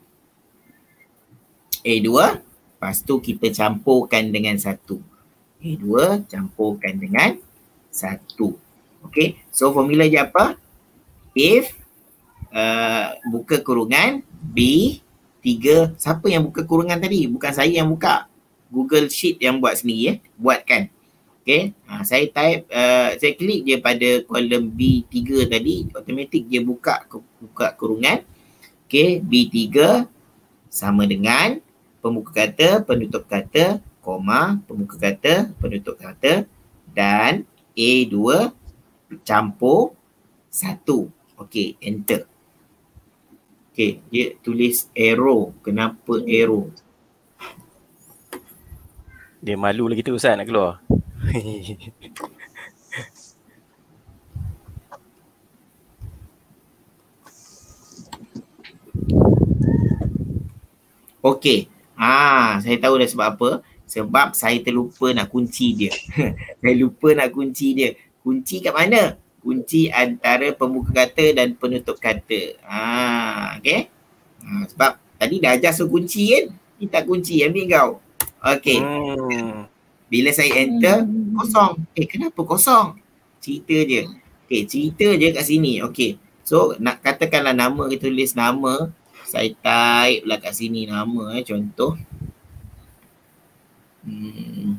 A dua. Lepas tu kita campurkan dengan satu. A dua campurkan dengan satu. Okay. So, formula dia apa? If uh, buka kurungan B tiga. Siapa yang buka kurungan tadi? Bukan saya yang buka. Google Sheet yang buat sendiri eh. Buatkan. Okay. Ha, saya type, uh, saya klik je pada kolom B tiga tadi. Automatik dia buka buka kurungan. Okay. B tiga sama dengan pembuka kata, penutup kata, koma, pembuka kata, penutup kata, dan A dua campur satu. Okey, enter. Okey, dia tulis arrow. Kenapa arrow? Dia malu lagi tu Ustaz nak keluar. Okey. Ah, saya tahu dah sebab apa. Sebab saya terlupa nak kunci dia. Saya lupa nak kunci dia. Kunci kat mana? Kunci antara pembuka kata dan penutup kata. Ah, okey. Ah, sebab tadi dah ajar suruh kunci kan? Ni tak kunci, ambil kau. Okey. Hmm. Bila saya enter, kosong. Eh, kenapa kosong? Cerita je. Okey, cerita je kat sini. Okey. So, nak katakanlah nama, kita tulis nama. Saya type lah kat sini nama eh, contoh. Hmm.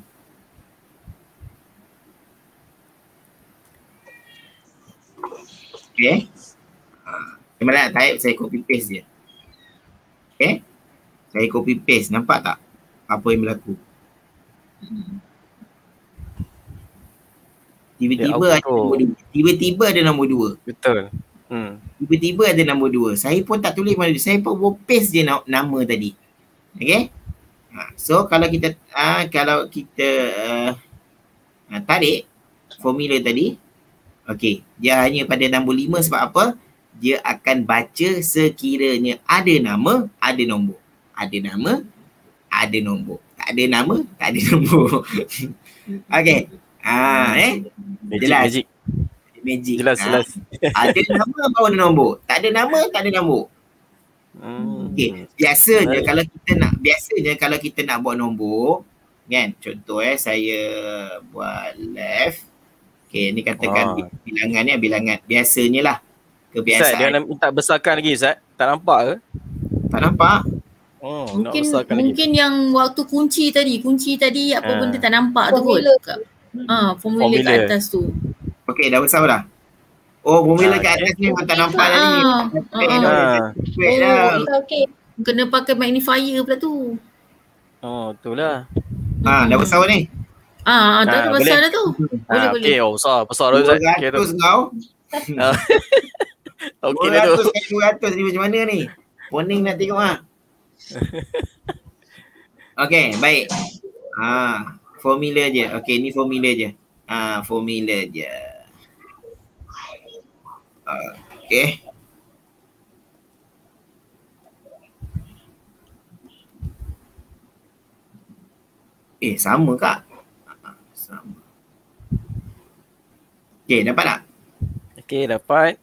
Okay. Ha. Macam mana nak type, saya copy paste je. Okay. Saya copy paste, nampak tak apa yang berlaku? Tiba-tiba ada nombor dua. Tiba-tiba ada nombor dua. Betul. Hmm. Tiba-tiba ada nombor dua. Saya pun tak tulis mana dia. Saya pun paste je na- nama tadi. Okay. Ha, so kalau kita uh, kalau kita uh, uh, tarik formula tadi. Okay. Dia hanya pada nombor lima sebab apa? Dia akan baca sekiranya ada nama, ada nombor. Ada nama, ada nombor. Tak ada nama, tak ada nombor. Okay. Ah, eh? Magic, Jelas. magic. Magic. Jelas, Ah, jelas. ada nama baru ada nombor. Tak ada nama, tak ada nombor. Hmm. Okey, biasanya Baik. kalau kita nak biasanya kalau kita nak buat nombor, kan? Contoh eh saya buat left. Okey, ni katakan Ah. bilangan ni bilangan biasanya lah. Ustaz, dia Kebiasaan. nak minta besarkan lagi Ustaz. Tak nampak ke? Tak nampak? Oh, nak Mungkin besarkan mungkin lagi. yang waktu kunci tadi, kunci tadi apa Ah. benda tak nampak tu kot. Formula. Kat- Ah, formula, Formula. kat atas tu. Okey, dah besar dah. Oh, formula Ah, kat atas ni memang tak nampak Ah, dah ni. ah, Cepet ah. dah. Ah. Cepet Oh, dah. kita okey. Kena pakai magnifier pula tu. Oh, itulah. Ah, dah besar ni. Ah, dah Ah, besar boleh. dah tu. Boleh, Ah, boleh. okey, oh besar, besar dah Ustaz. Okey tu. dua ratus kau. Ah. Okey dah tu. dua ratus kali dua ratus ni macam mana ni? Poning nak tengok ah. Okey, baik. Ah, formula je. Okey, ni formula je. Ah, formula je. Okey. Eh, sama kak? Ah, sama. Okey, dapat tak? Okey, dapat.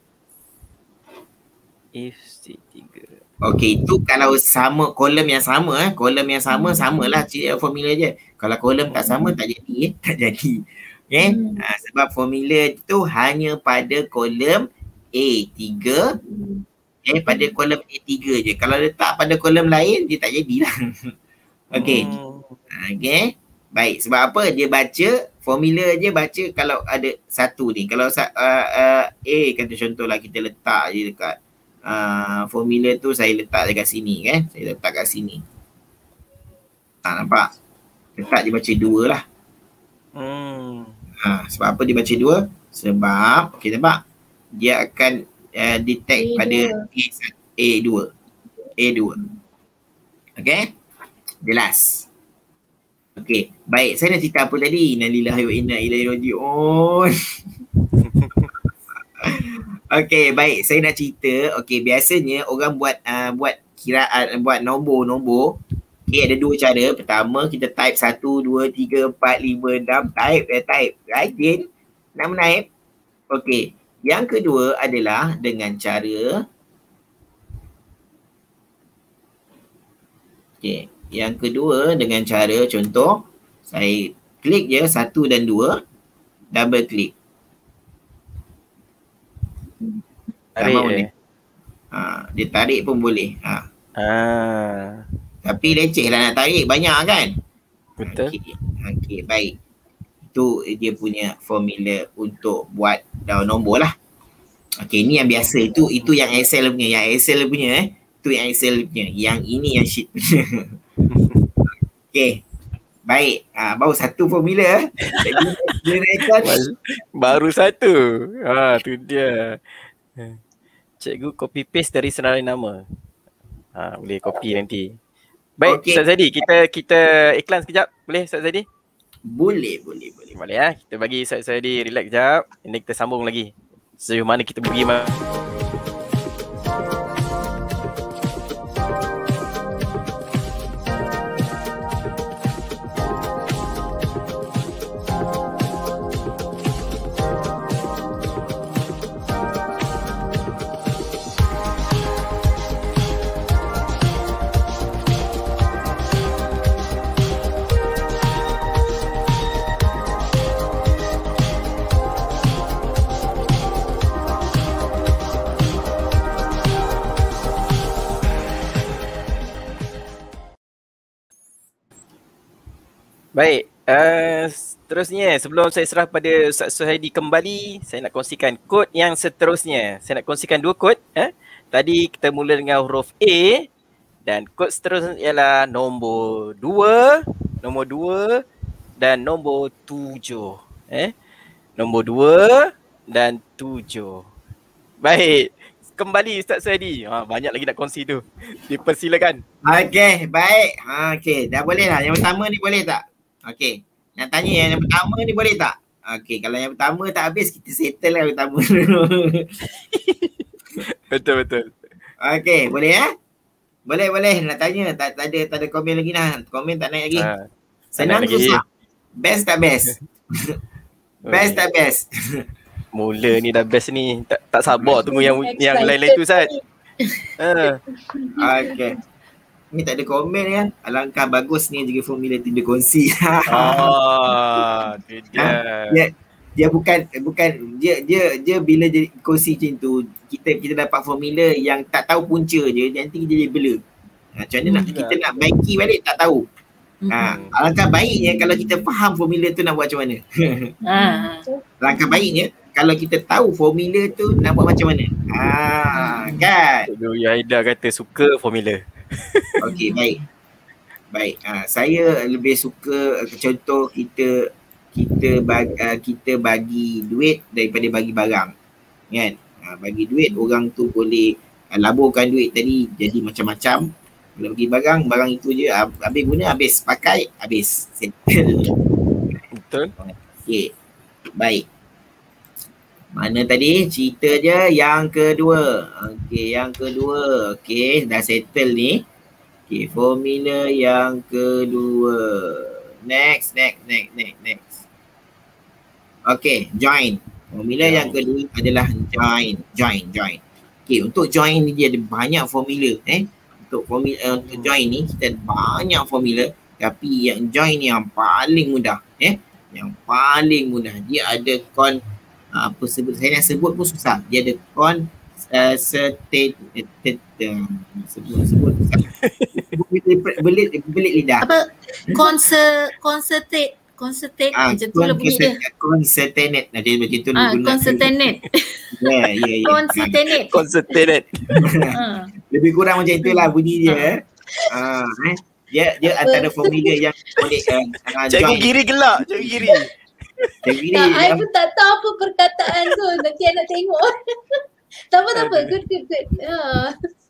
If C tiga. Okey, itu kalau sama kolom yang sama eh, kolom yang sama samalah cik formula je. Kalau kolom tak sama tak jadi eh, tak jadi. Okey, Hmm. ha, sebab formula itu hanya pada kolom A tiga eh pada kolom A tiga je. Kalau letak pada kolom lain dia tak jadilah. Okey. Hmm. Okey. Baik, sebab apa? Dia baca formula je baca kalau ada satu ni. Kalau uh, uh, A kata contohlah kita letak je dekat uh, formula tu saya letak dekat sini kan. Saya letak kat sini. Tak nampak? Letak dia baca dua lah. Hmm. Ha, sebab apa dia baca dua? Sebab, okey nampak? Dia akan uh, detect A pada dua. A dua. A dua. Okey? Jelas. Okey, baik. Saya nak cerita apa tadi? Innalillahi wa inna ilaihi raji'un. Okey, baik. Saya nak cerita. Okey, biasanya orang buat uh, buat kiraan, buat nombor-nombor. Okey, ada dua cara. Pertama, kita type satu, dua, tiga, empat, lima, enam. Type, eh, type. Rajin. Nak menaip. Okey. Yang kedua adalah dengan cara. Okey. Yang kedua dengan cara contoh. Saya klik je satu dan dua. Double klik. Tarik Sama eh. boleh. Ha, dia tarik pun boleh. Ha. Ah. Tapi leceh lah nak tarik. Banyak kan? Betul. Okey, okay, baik. Itu dia punya formula untuk buat daun nombor lah. Okey, ni yang biasa. Itu itu yang Excel punya. Yang Excel punya eh. Itu yang Excel punya. Yang ini yang sheet punya. Okey. Baik. Ha, baru satu formula. Jadi, dia record. Baru satu. Ha, tu dia. Cikgu copy paste dari senarai nama. Ha, boleh copy nanti. Baik, Okey. Ustaz Zaidi, kita kita iklan sekejap. Boleh Ustaz Zaidi? Boleh, boleh, boleh. Boleh ya. Kita bagi Ustaz Zaidi relax sekejap. Ini kita sambung lagi. Sejauh mana kita pergi ma- Baik, uh, seterusnya sebelum saya serah pada Ustaz Suhaidi kembali, saya nak kongsikan kod yang seterusnya. Saya nak kongsikan dua kod. Eh? Tadi kita mula dengan huruf A dan kod seterusnya ialah nombor dua, nombor dua dan nombor tujuh. Eh? Nombor dua dan tujuh. Baik, kembali Ustaz Suhaidi. Ha, banyak lagi nak kongsi tu. Dipersilakan. Okey, baik. Ha, okey, dah boleh lah. Yang pertama ni boleh tak? Okey. Nak tanya yang, yang pertama ni boleh tak? Okey, kalau yang pertama tak habis, kita settle lah yang pertama dulu. Betul betul. Okey, boleh eh? Boleh, boleh. Nak tanya. Tak, tak ada tak ada komen lagi dah. Komen tak naik lagi. Ha, Senang naik lagi. susah. Best tak best? Best tak best? Mula ni dah best ni. Tak tak sabar tunggu yang yang lain-lain tu Ustaz. Ha. Okey. Ni tak ada komen kan? Alangkah bagus ni juga formula tu dia kongsi. Ah, tu dia. dia, dia bukan bukan dia dia dia bila jadi kongsi macam tu, kita kita dapat formula yang tak tahu punca je, nanti kita jadi bela. Ha, macam mana nak kita nak baiki balik tak tahu. Ha, alangkah baiknya kalau kita faham formula tu nak buat macam mana. Ha. Alangkah baiknya kalau kita tahu formula tu nak buat macam mana. Ha, kan? Cikgu Aida kata suka formula. Okey, baik. Baik. Ha, saya lebih suka contoh kita kita bagi, uh, kita bagi duit daripada bagi barang. Kan? Ha, bagi duit orang tu boleh uh, laburkan duit tadi jadi macam-macam. Kalau bagi barang, barang itu je habis guna, habis pakai, habis. Settle. Betul. Okey. Baik. Mana tadi? Cerita je yang kedua. Okey, yang kedua. Okey, dah settle ni. Okey, formula yang kedua. Next, next, next, next, next. Okey, join. Formula join. Yang kedua adalah join, join, join. Okey, untuk join ni dia ada banyak formula eh. Untuk formula uh, untuk join ni kita ada banyak formula, tapi yang join ni yang paling mudah eh. Yang paling mudah. Dia ada kon uh, apa sebut saya nak sebut pun susah. Dia ada kon uh, state sebut sebut belit belit lidah. Apa? Conser concentrate concentrate ah, macam tu lah bunyi dia. Concertinate. Nah, dia macam tu ah, concertinate. Ya, ya, ya. Concertinate. Concertinate. Lebih kurang macam itulah bunyi dia. Ah, eh. Dia dia antara formula yang boleh uh, Cikgu Giri gelak, Cikgu Giri. Cikgu Giri. Tak, I pun tak tahu apa perkataan tu. Nanti I nak tengok. Tak apa, tak apa. Good, good, good. Ah.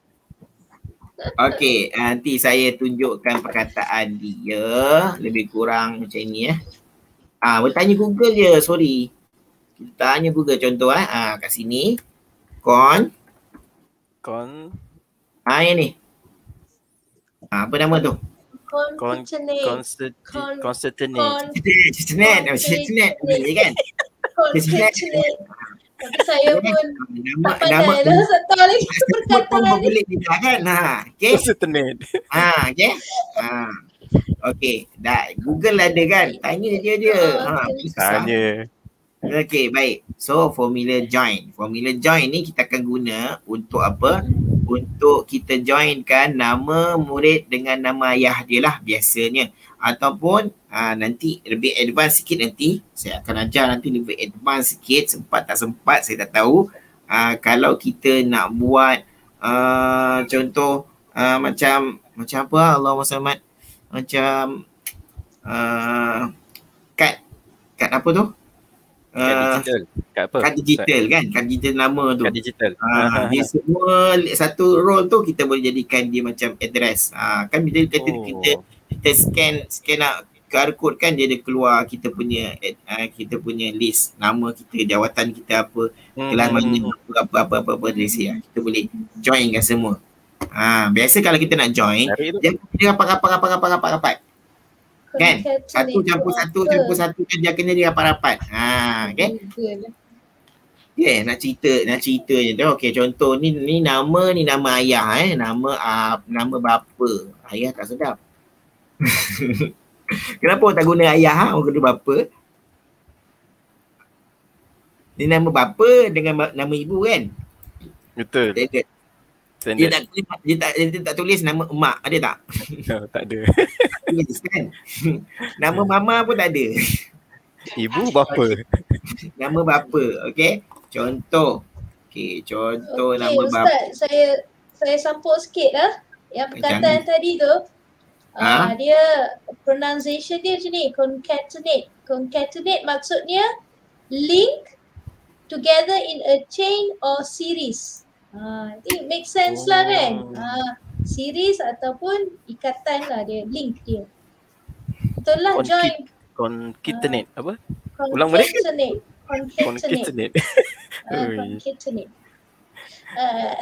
Okey, nanti saya tunjukkan perkataan dia lebih kurang macam ni ya. Ah, bertanya Google je, sorry. Kita tanya Google contoh eh. Ah, kat sini. Con Con Ah, yang ni. Ah, apa nama tu? Con Concertinate. Concertinate. Cicinet, cicinet ni kan? Concertinate. Tapi saya pun Nama tak nama pandai lah satu lagi perkataan ni. boleh tidak kan? Ha, okey. Concertinate. Ha, okey. Ha. Okey, dah Google ada kan? Tanya dia dia. Ha, Tanya. okey, baik. So formula join. Formula join ni kita akan guna untuk apa? Untuk kita joinkan nama murid dengan nama ayah dia lah biasanya. Ataupun aa, nanti lebih advance sikit nanti saya akan ajar nanti lebih advance sikit, sempat tak sempat saya tak tahu. Aa, kalau kita nak buat aa, contoh aa, macam macam apa Allahumma shalli macam aa, kad kad apa tu? Kad digital. Kad apa? Kad digital kan? Kad digital nama tu. Kad digital. Ha, dia semua satu roll tu kita boleh jadikan dia macam address. Ha, kan bila kita, Oh. kita kita scan scan nak Q R code kan dia ada keluar kita punya uh, kita punya list nama kita, jawatan kita apa, Hmm. kelas mana apa apa apa apa, apa dia say, kita boleh joinkan semua. Ha, biasa kalau kita nak join Cari tu. dia dia rapat-rapat rapat-rapat rapat-rapat. Kan? Satu campur satu campur satu kan dia kena dia rapat-rapat. Ha, okey. Yeah, nak cerita, nak cerita je tu. Okey, contoh ni ni nama ni nama ayah eh, nama uh, nama bapa. Ayah tak sedap. Kenapa orang tak guna ayah ha? Orang guna bapa. Ni nama bapa dengan ma- nama ibu kan? Betul. Dia, dia, dia, Standard. tak, dia, tak, dia tak tulis nama emak, ada tak? No, tak ada. Tulis kan? Nama mama pun tak ada. Ibu bapa. Nama bapa, okey? Contoh. Okey, contoh Okey, nama bapa. Ustaz, saya saya sampuk sikit lah. Yang perkataan tadi tu, Ha? uh, dia pronunciation dia macam ni, concatenate. Concatenate maksudnya link together in a chain or series. Ha, it makes sense lah kan? Ha, series ataupun ikatan lah dia, link dia. Betul lah, Conki- join. Concatenate apa? Ulang balik. Concatenate. Concatenate. Concatenate. Ah, Ui. concatenate. Ah,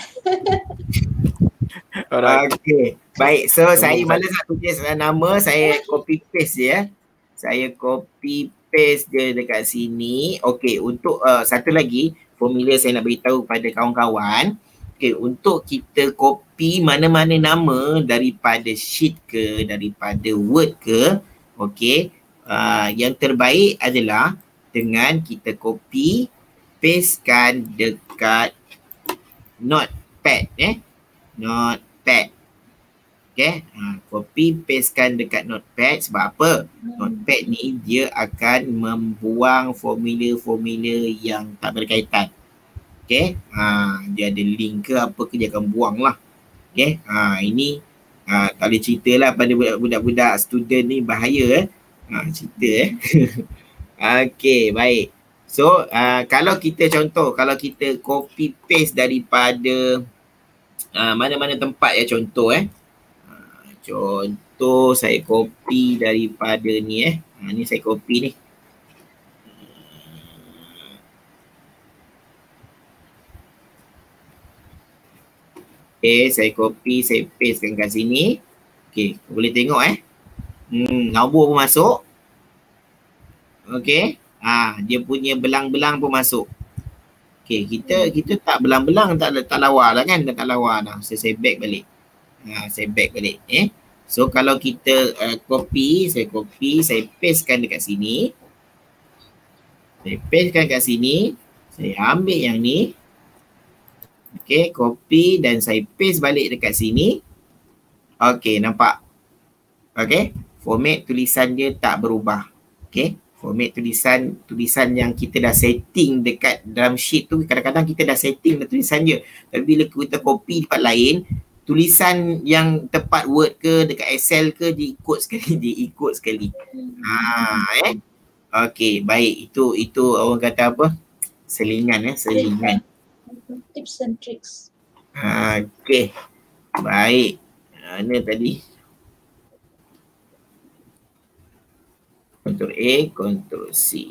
Alright. Okey. Baik. So saya malas nak tulis nama, saya copy paste je ya. Saya copy paste je dekat sini. Okey, untuk uh, satu lagi formula saya nak beritahu kepada kawan-kawan. Okey, untuk kita copy mana-mana nama daripada sheet ke, daripada Word ke, okey, uh, yang terbaik adalah dengan kita copy pastekan dekat notepad eh. Notepad. Okay, ha, copy pastekan dekat notepad. Sebab apa? Notepad ni dia akan membuang formula-formula yang tak berkaitan. Okay, ha, dia ada link ke apa ke dia akan buang lah. Okay, ha, ini ha, tak boleh cerita lah pada budak-budak student ni, bahaya eh. Ha, cerita eh. Okay, baik. So, uh, kalau kita contoh, kalau kita copy paste daripada uh, mana-mana tempat ya, contoh eh. Contoh saya copy daripada ni eh. Ha, ni saya copy ni. Okay, saya copy, saya pastekan kat sini. Okay, boleh tengok eh. Hmm, nombor pun masuk. Okay. Ah, ha, dia punya belang-belang pun masuk. Okay, kita kita tak belang-belang, tak tak lawa lah kan, tak lawa dah. So, saya back balik. Ha, saya back balik eh. So kalau kita uh, copy, saya copy, saya pastekan dekat sini. Saya pastekan kat sini. Saya ambil yang ni. Okay, copy dan saya paste balik dekat sini. Okay, nampak? Okay, format tulisan dia tak berubah. Okay, format tulisan tulisan yang kita dah setting dekat dalam sheet tu, kadang-kadang kita dah setting dah tulisan dia. Tapi bila kita copy tempat lain, tulisan yang tepat Word ke dekat Excel ke dia ikut sekali, dia ikut sekali. Ha, eh. Okey, baik. Itu itu orang kata apa? Selingan eh, selingan. Tips and tricks. Ha, okey. Baik. Mana tadi? Ctrl A, Ctrl C.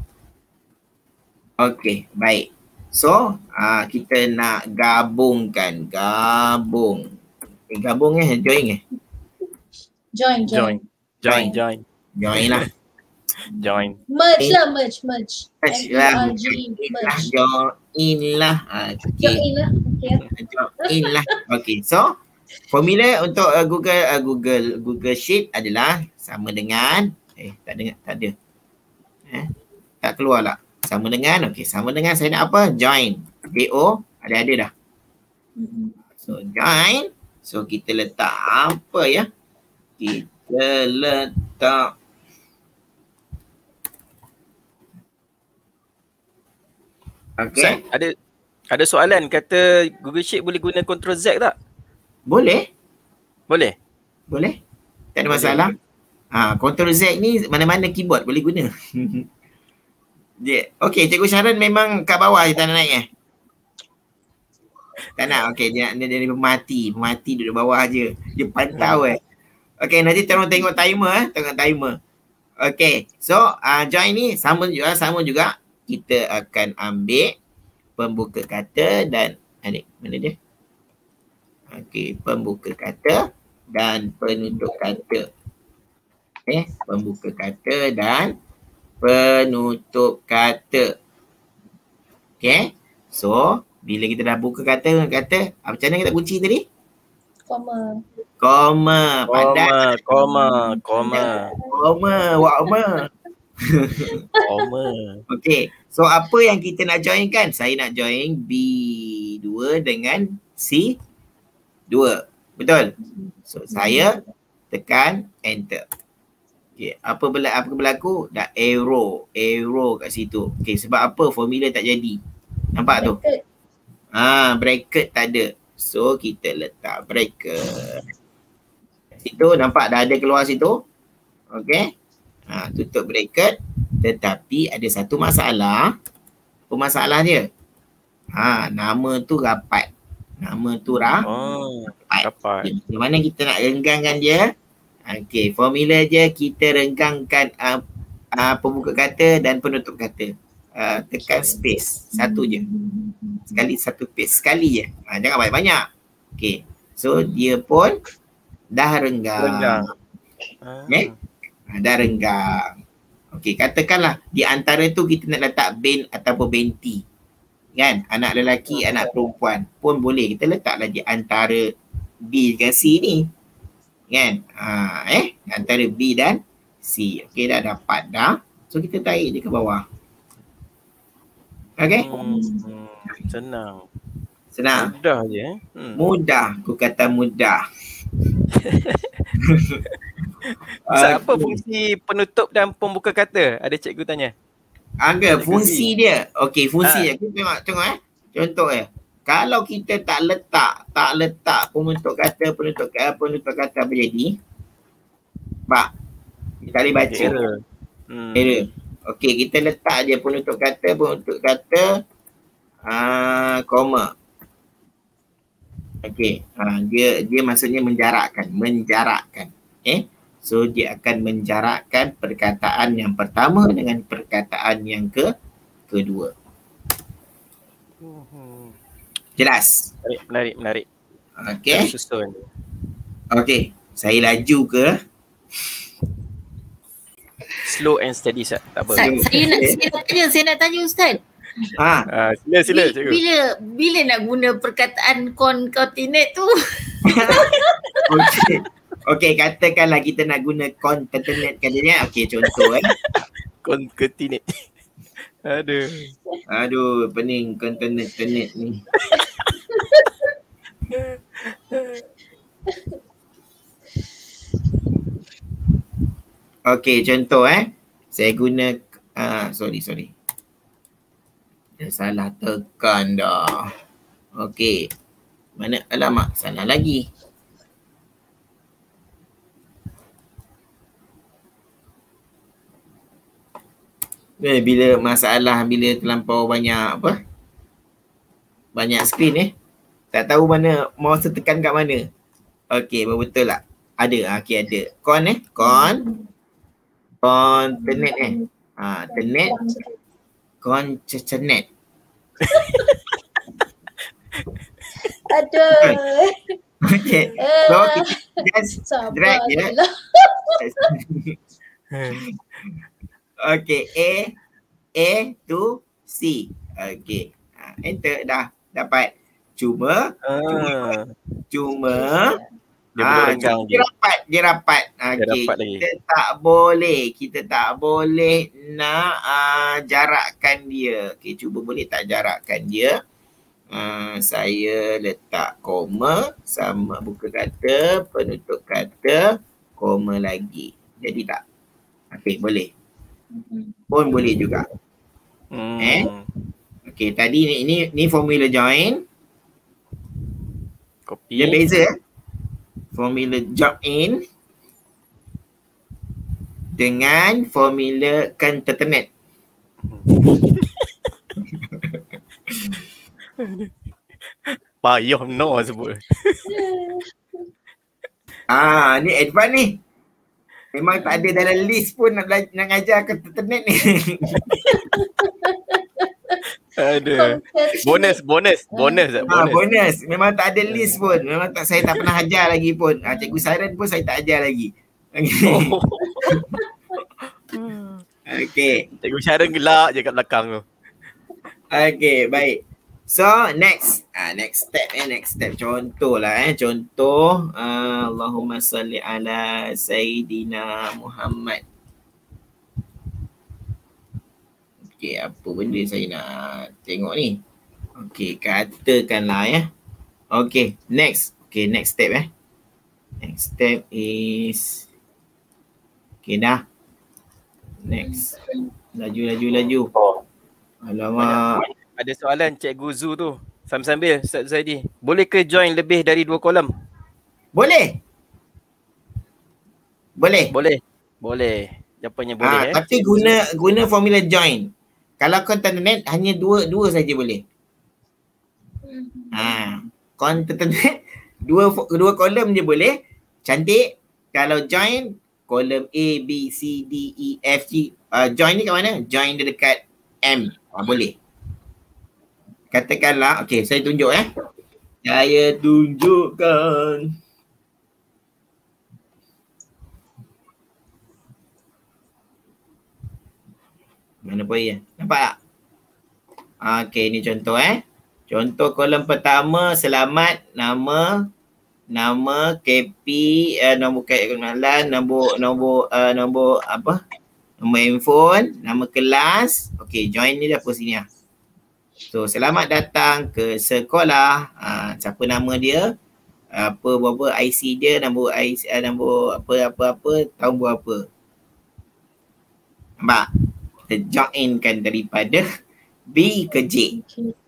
Okey, baik. So, uh, kita nak gabungkan. Gabung. Eh, gabung eh? Join eh? Join, Join. join. Join, join. Join lah. Join. Merge lah, merge, merge. Merge lah. M E R G E, Join lah. merge. Join lah. Okay. Join lah. Okay. Join lah. Okay, so formula untuk uh, Google uh, Google Google Sheet adalah sama dengan eh tak dengar, tak ada. Eh, tak keluar lah. Sama dengan, okey, sama dengan saya nak apa? Join. J O, ada-ada dah. So, join. So, kita letak apa ya? Kita letak okey. Ustaz, ada ada soalan kata Google Sheet boleh guna Ctrl Z tak? Boleh? Boleh? Boleh? Tak ada masalah. Ha, Ctrl Z ni mana-mana keyboard boleh guna. Dia, okey, Cikgu Sharon memang kat bawah je tak nak naik eh? Tak nak, okey, dia, dia dari pemerhati, pemerhati duduk bawah je. Dia pantau eh. Okey, nanti tolong tengok timer eh, tengok timer. Okey, so uh, join ni sama juga, sama juga. Kita akan ambil pembuka kata dan, adik, mana dia? Okey, pembuka kata dan penutup kata. Okey, pembuka kata dan penutup kata. Okay. So, bila kita dah buka kata, kata, ah, macam mana kita kunci tadi? Koma. Koma. Koma, koma, koma. Koma, wakma. Koma. Okay. So, apa yang kita nak join kan? Saya nak join B dua dengan C dua. Betul? So, saya tekan enter. Okay, apa berlaku, apa berlaku? Dah error, error kat situ. Okay, sebab apa? Formula tak jadi. Nampak tu? Ah, ha, bracket tak ada. So, kita letak bracket. Situ nampak dah ada keluar situ. Okay. Ha, tutup bracket. Tetapi ada satu masalah. Apa masalah dia? Ha, nama tu rapat. Nama tu ra, Oh, rapat. rapat. Okay, macam mana kita nak renggangkan dia? Okey, formula je kita renggangkan uh, uh, pembuka kata dan penutup kata. Uh, tekan space. Satu je. Sekali satu space. Sekali je. Uh, jangan banyak-banyak. Okey. So, dia pun dah renggang. Renggang. Okay? Uh, dah renggang. Okey, katakanlah di antara tu kita nak letak bin ataupun binti. Kan? Anak lelaki, anak perempuan pun boleh. Kita letaklah di antara B dengan C ni. Kan? Ha, eh antara B dan C. Okey, dah dapat dah. So kita tarik dia ke bawah. Okey? Hmm, senang. Senang. Mudah je eh. Hmm. Mudah. Aku kata mudah. Ustaz, apa fungsi penutup dan pembuka kata? Ada cikgu tanya. Agak fungsi dia. Okey, fungsi Ha. dia. Kita tengok, tengok eh. Contoh eh. Kalau kita tak letak, tak letak penutup kata, penutup kata, penutup kata apa jadi? Pak, kita boleh baca. Error. Hmm. Error. Okey, kita letak je penutup kata, penutup kata, uh, koma. Okey, uh, dia dia maksudnya menjarakkan, menjarakkan. Eh, so dia akan menjarakkan perkataan yang pertama dengan perkataan yang ke kedua. Jelas? Menarik, menarik, menarik. Okey. Susun. Okey, saya laju ke? Slow and steady, Ustaz. Tak apa. Ustaz, saya nak, saya nak tanya, saya nak tanya Ustaz. Ha, Ah, sila, sila, Bi- cikgu. Bila bila nak guna perkataan concatenate tu? okey. Okey, katakanlah kita nak guna concatenate katanya. Okey, contoh eh. Concatenate. Aduh. Aduh, pening concatenate ni. Okey, contoh eh. Saya guna ah sorry sorry. Dah salah tekan dah. Okey. Mana alamak, salah lagi. Eh, bila masalah bila terlampau banyak apa? Banyak skrin eh. Tak tahu mana mouse tekan kat mana. Okey, betul tak? Ada, okey ada. Con eh, con. Concatenate eh. Ha, tenet. Concatenate. Aduh. Okey. So kita just drag je. Sabarlah. Okey, A A to C. Okey. Ha, enter dah dapat. Cuma Ah, cuma dia ah, belum renggang cuma je. dia rapat, dia rapat. Dia Okey, rapat lagi. kita tak boleh, kita tak boleh nak uh, jarakkan dia. Okey, cuba boleh tak jarakkan dia? Uh, saya letak koma sama buka kata, penutup kata, koma lagi. Jadi tak? Okey, boleh. Pun boleh juga. Hmm. Eh? Okey, tadi ni, ni ni formula join. Copy. Dia beza eh. Formula join dengan formula concatenate. Payah no sebut. Ah, ni advance ni. Memang tak ada dalam list pun nak belajar, nak ngajar concatenate ni. Aduh. Bonus, bonus, bonus. Ah, bonus. bonus. Memang tak ada list pun. Memang tak, saya tak pernah ajar lagi pun. Ah, Cikgu Siren pun saya tak ajar lagi. Okey. Oh. Okey. Cikgu Sharon gelak je kat belakang tu. Okey, baik. So, next. Ah, next step eh, next step. Contoh lah eh. Contoh. Uh, Allahumma salli ala Sayyidina Muhammad. Okey, apa benda saya nak tengok ni? Okey, katakanlah ya. Okey, next. Okey, next step eh. Next step is okey dah. Next. Laju, laju, laju. Alamak. Ada soalan Cikgu Zu tu. Sambil-sambil Ustaz Zaidi. Boleh ke join lebih dari dua kolom? Boleh. Boleh. Boleh. Boleh. Jawapannya boleh Ah, eh. tapi guna guna formula join. Kalau concatenate hanya dua dua saja boleh. Ha, concatenate dua dua kolom je boleh. Cantik. Kalau join kolom A, B, C, D, E, F, G. Uh, join ni kat mana? Join dia dekat M. Ah, boleh. Katakanlah, okey saya tunjuk eh. Saya tunjukkan. Mana poin? Nampak tak? Okey, ni contoh eh. Contoh kolom pertama, selamat, nama, nama, K P, uh, nombor kenalan, nombor, nombor, uh, nombor apa? Nombor handphone, nama kelas. Okey, join ni dah posisi ni lah. So, selamat datang ke sekolah. Uh, siapa nama dia? apa berapa I C dia, nombor I C, nombor apa-apa-apa, tahun berapa. Nampak? Kita joinkan daripada B ke J.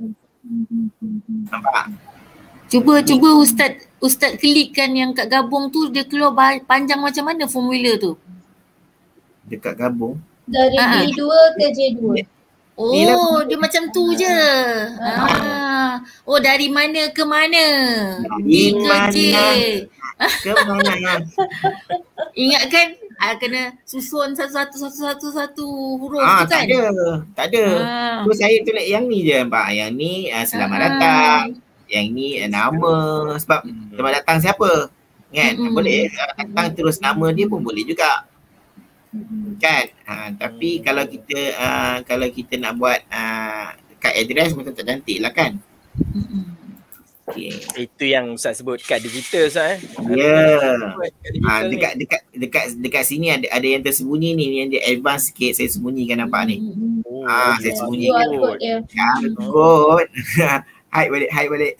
Nampak? Cuba cuba Ustaz Ustaz klikkan yang kat gabung tu, dia keluar panjang macam mana formula tu? Dekat gabung. Dari Ha-ha. B dua ke J dua. Oh, dia macam tu je. Ah. Oh, dari mana ke mana? Di B ke J. mana ke mana? Ingat kan? Ah, kena susun satu-satu satu-satu satu huruf Ah, tu kan? tak ada. Tak ada. Ah. So saya tulis yang ni je, Pak. Yang ni uh, selamat Ah. datang. Yang ni uh, nama. Sebab Hmm. selamat datang siapa? Kan? Mm-mm. Boleh uh, datang terus nama dia pun boleh juga. Kan? Ha, tapi Hmm. kalau kita uh, kalau kita nak buat uh, kad address macam tak cantik lah kan? Mm-mm. Okay. Itu yang Ustaz sebut kad digital Ustaz eh. Ya. Buat kad Ah, digital ni. dekat dekat dekat dekat sini ada ada yang tersembunyi ni, yang dia advance sikit, saya sembunyikan nampak ni. Oh, Ah, okey. saya sembunyi. Q R code dia. Takut. Hide balik, hide balik.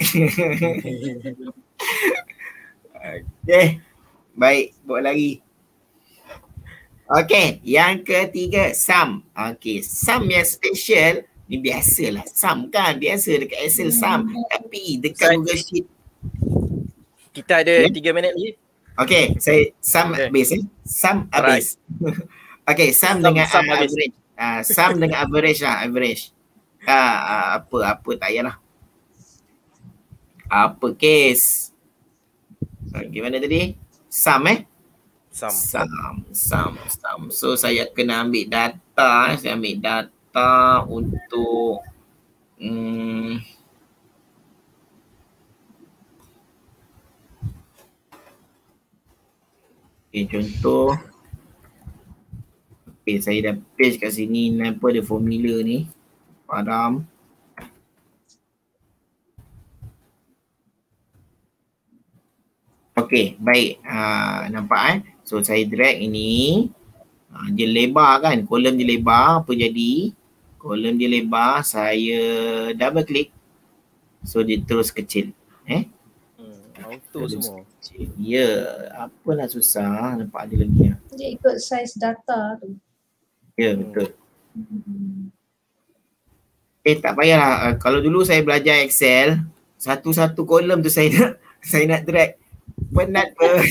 Okay. Baik, buat lagi. Okay, yang ketiga, sum. Okay, sum yang special ni biasalah. Sum kan, biasa dekat Excel sum. Tapi dekat Ustaz. Google Sheet. Kita ada Ya. tiga minit lagi. Okay, saya sum Okay. habis eh. Sum Alright. habis. Okay, sum Sum- dengan sum uh, habis. average. Uh, sum dengan average lah, average. Uh, uh, apa, apa tak payahlah. Apa case? Uh, gimana tadi? Sum eh? Sum. Sum, sum, sum. So saya kena ambil data, saya ambil data untuk hmm, okay, contoh. Okay, saya dah paste kat sini apa ada formula ni. Padam. Okay, baik. Ha, nampak eh? So saya drag ini. Ha, dia lebar kan? Kolom dia lebar. Apa jadi? Kolom dia lebar. Saya double click. So dia terus kecil. Eh? Hmm, auto Terus semua. kecil. Ya. Apalah susah. Nampak ada lagi. Dia ikut size data tu. Ya, betul. Eh, tak payahlah. Uh, kalau dulu saya belajar Excel, satu-satu kolom tu saya nak saya nak drag. Penat apa?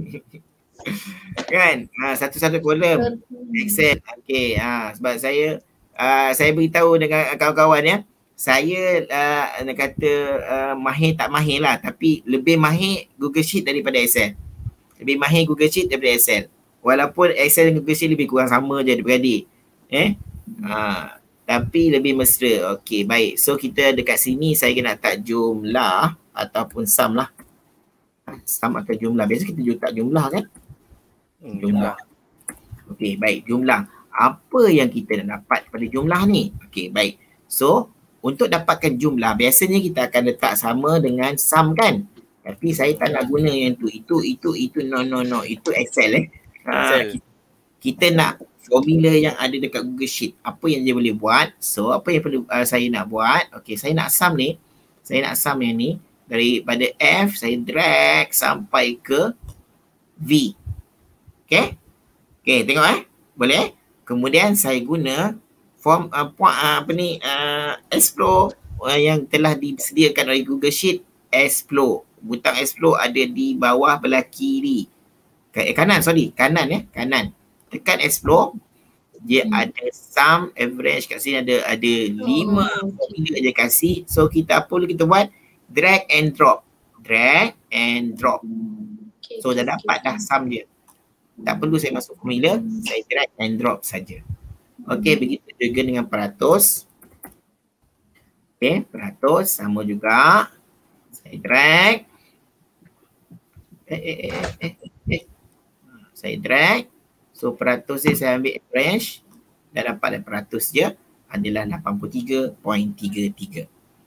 Kan? Ha, satu-satu kolom. Excel. Okey, ha, sebab saya uh, saya beritahu dengan kawan-kawan ya. Saya uh, nak kata uh, mahir tak mahir lah, tapi lebih mahir Google Sheet daripada Excel. Lebih mahir Google Sheet daripada Excel. Walaupun Excel dan Google Sheet lebih kurang sama je beradik. Eh? Ha, tapi lebih mesra. Okey, baik. So kita dekat sini saya kena tak jumlah ataupun sum lah. Sum atau jumlah. Biasa kita tak jumlah kan? Hmm, Jumlah. Okey, baik. Jumlah. Apa yang kita nak dapat pada jumlah ni? Okey, baik. So, untuk dapatkan jumlah, biasanya kita akan letak sama dengan sum kan? Tapi saya tak nak guna yang tu. Itu, itu, itu, no, no, no. Itu Excel eh. Ha, Excel. kita nak formula yang ada dekat Google Sheet. Apa yang dia boleh buat? So, apa yang perlu uh, saya nak buat? Okey, saya nak sum ni. Saya nak sum yang ni. Daripada F, saya drag sampai ke V. Okay? Okay, tengok eh. Boleh? Kemudian saya guna form uh, point, uh, apa ni, uh, explore uh, yang telah disediakan oleh Google Sheet. Explore. Butang explore ada di bawah belah kiri. Eh, kanan, sorry. Kanan ya. Kanan. Tekan explore. Dia Hmm. ada sum, average kat sini ada ada lima Oh, formula dia kasih. So kita apa perlu kita buat? Drag and drop. Drag and drop. Okay, So dah okay, dapat okay. dah sum dia. Tak perlu saya masuk formula, saya drag and drop saja. Okey, begitu juga dengan peratus. Okey, peratus sama juga. Saya drag. Eh, eh, eh, eh, eh. Saya drag. So peratus ni saya ambil average. Dah dapat dah peratus je. Adalah lapan puluh tiga perpuluhan tiga tiga.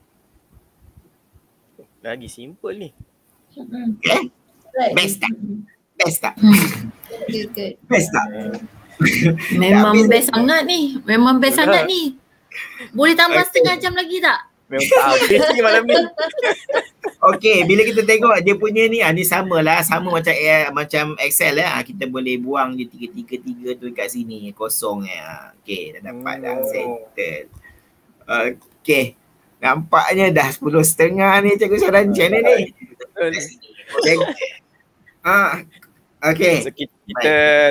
Lagi simple ni. Hmm. Okay? Right. Best tak? Best tak? Good, good. Best tak? Memang Habis- best sangat ni. Memang best Betul. sangat ni. Boleh tambah Okay. setengah jam lagi tak? Memang tak habis ni malam ni. Okey, bila kita tengok dia punya ni, ah, ni samalah, sama macam eh, macam Excel eh. Ah, kita boleh buang je tiga tiga tiga tu kat sini, kosong eh. Ah, okey, dah dapat dah settle. Okey. Nampaknya dah sepuluh setengah ni Cikgu Saran macam mana ni? Cikgu. Ah, okey. So, kita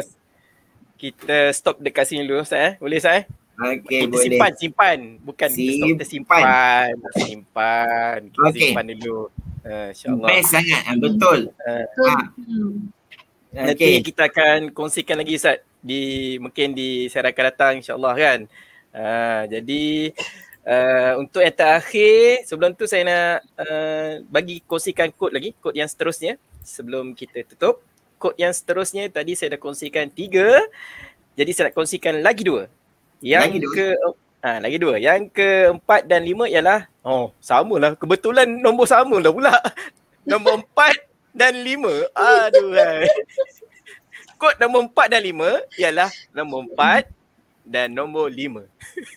kita stop dekat sini dulu Ustaz eh. Boleh Ustaz eh? Okey, kita boleh. simpan, simpan. Bukan kita stop, kita simpan. Simpan. Kita Okey. simpan dulu. Uh, InsyaAllah. Best sangat, ah, betul. Uh, Ah. nanti Okey. kita akan kongsikan lagi Ustaz di mungkin di seri akan datang insyaAllah kan. Uh, jadi uh, untuk yang terakhir, sebelum tu saya nak uh, bagi kongsikan kod lagi, kod yang seterusnya sebelum kita tutup. Kod yang seterusnya tadi saya dah kongsikan tiga. Jadi saya nak kongsikan lagi dua. Yang Lagi dua? ke ha, lagi dua. Yang keempat dan lima ialah oh samalah. Kebetulan nombor sama lah pula. Nombor empat dan lima. Aduh. Hai. Kod nombor empat dan lima ialah nombor empat dan nombor lima.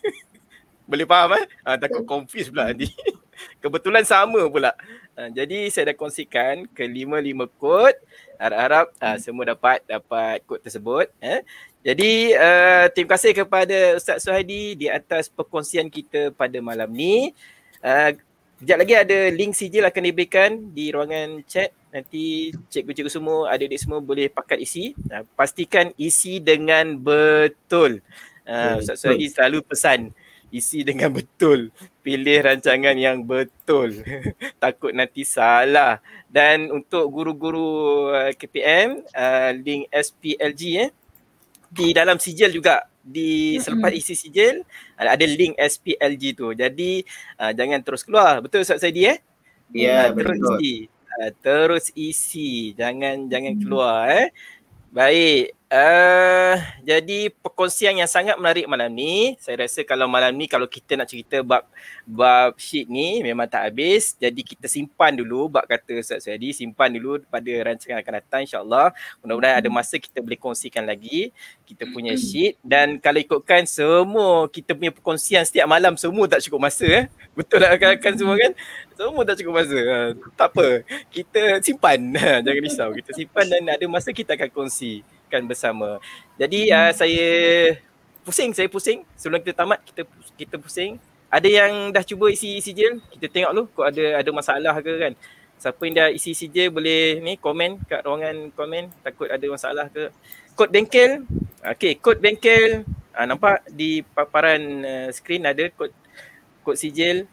Boleh faham eh? Ha, takut confuse pula nanti. Kebetulan sama pula. Ha, jadi saya dah kongsikan kelima-lima kod. Harap-harap ha, semua dapat dapat kod tersebut. Eh. Jadi uh, terima kasih kepada Ustaz Suhaidi di atas perkongsian kita pada malam ni. Uh, Sekejap lagi ada link sijil akan diberikan di ruangan chat. Nanti cikgu-cikgu semua, adik-adik semua boleh pakat isi. Uh, pastikan isi dengan betul. Uh, Ustaz Suhaidi selalu pesan isi dengan betul. Pilih rancangan yang betul. Takut nanti salah. Dan untuk guru-guru uh, K P M, uh, link S P L G eh. Di dalam sijil juga, di selepas isi sijil ada, ada link S P L G tu. Jadi uh, jangan terus keluar. Betul Ustaz Saidi eh? Ya, uh, terus betul. isi. Uh, terus isi. Jangan jangan keluar eh. Baik. Uh, jadi perkongsian yang sangat menarik malam ni. Saya rasa kalau malam ni kalau kita nak cerita bab bab sheet ni memang tak habis. Jadi kita simpan dulu, bab kata Ustaz Suhaidi, simpan dulu pada rancangan akan datang insya-Allah. Mudah-mudahan ada masa kita boleh kongsikan lagi kita punya sheet. Dan kalau ikutkan semua kita punya perkongsian setiap malam semua tak cukup masa eh. Betul tak rakan-rakan semua kan? Semua tak cukup masa. Ha, tak apa. Kita simpan. Jangan risau. Kita simpan dan ada masa kita akan kongsikan bersama. Jadi uh, saya pusing, saya pusing. Sebelum kita tamat kita kita pusing. Ada yang dah cuba isi sijil, kita tengok dulu kok ada ada masalah ke kan. Siapa yang dah isi sijil boleh ni komen kat ruangan komen, takut ada masalah ke. Kod bengkel. Okey, kod bengkel uh, nampak di paparan uh, skrin ada kod kod sijil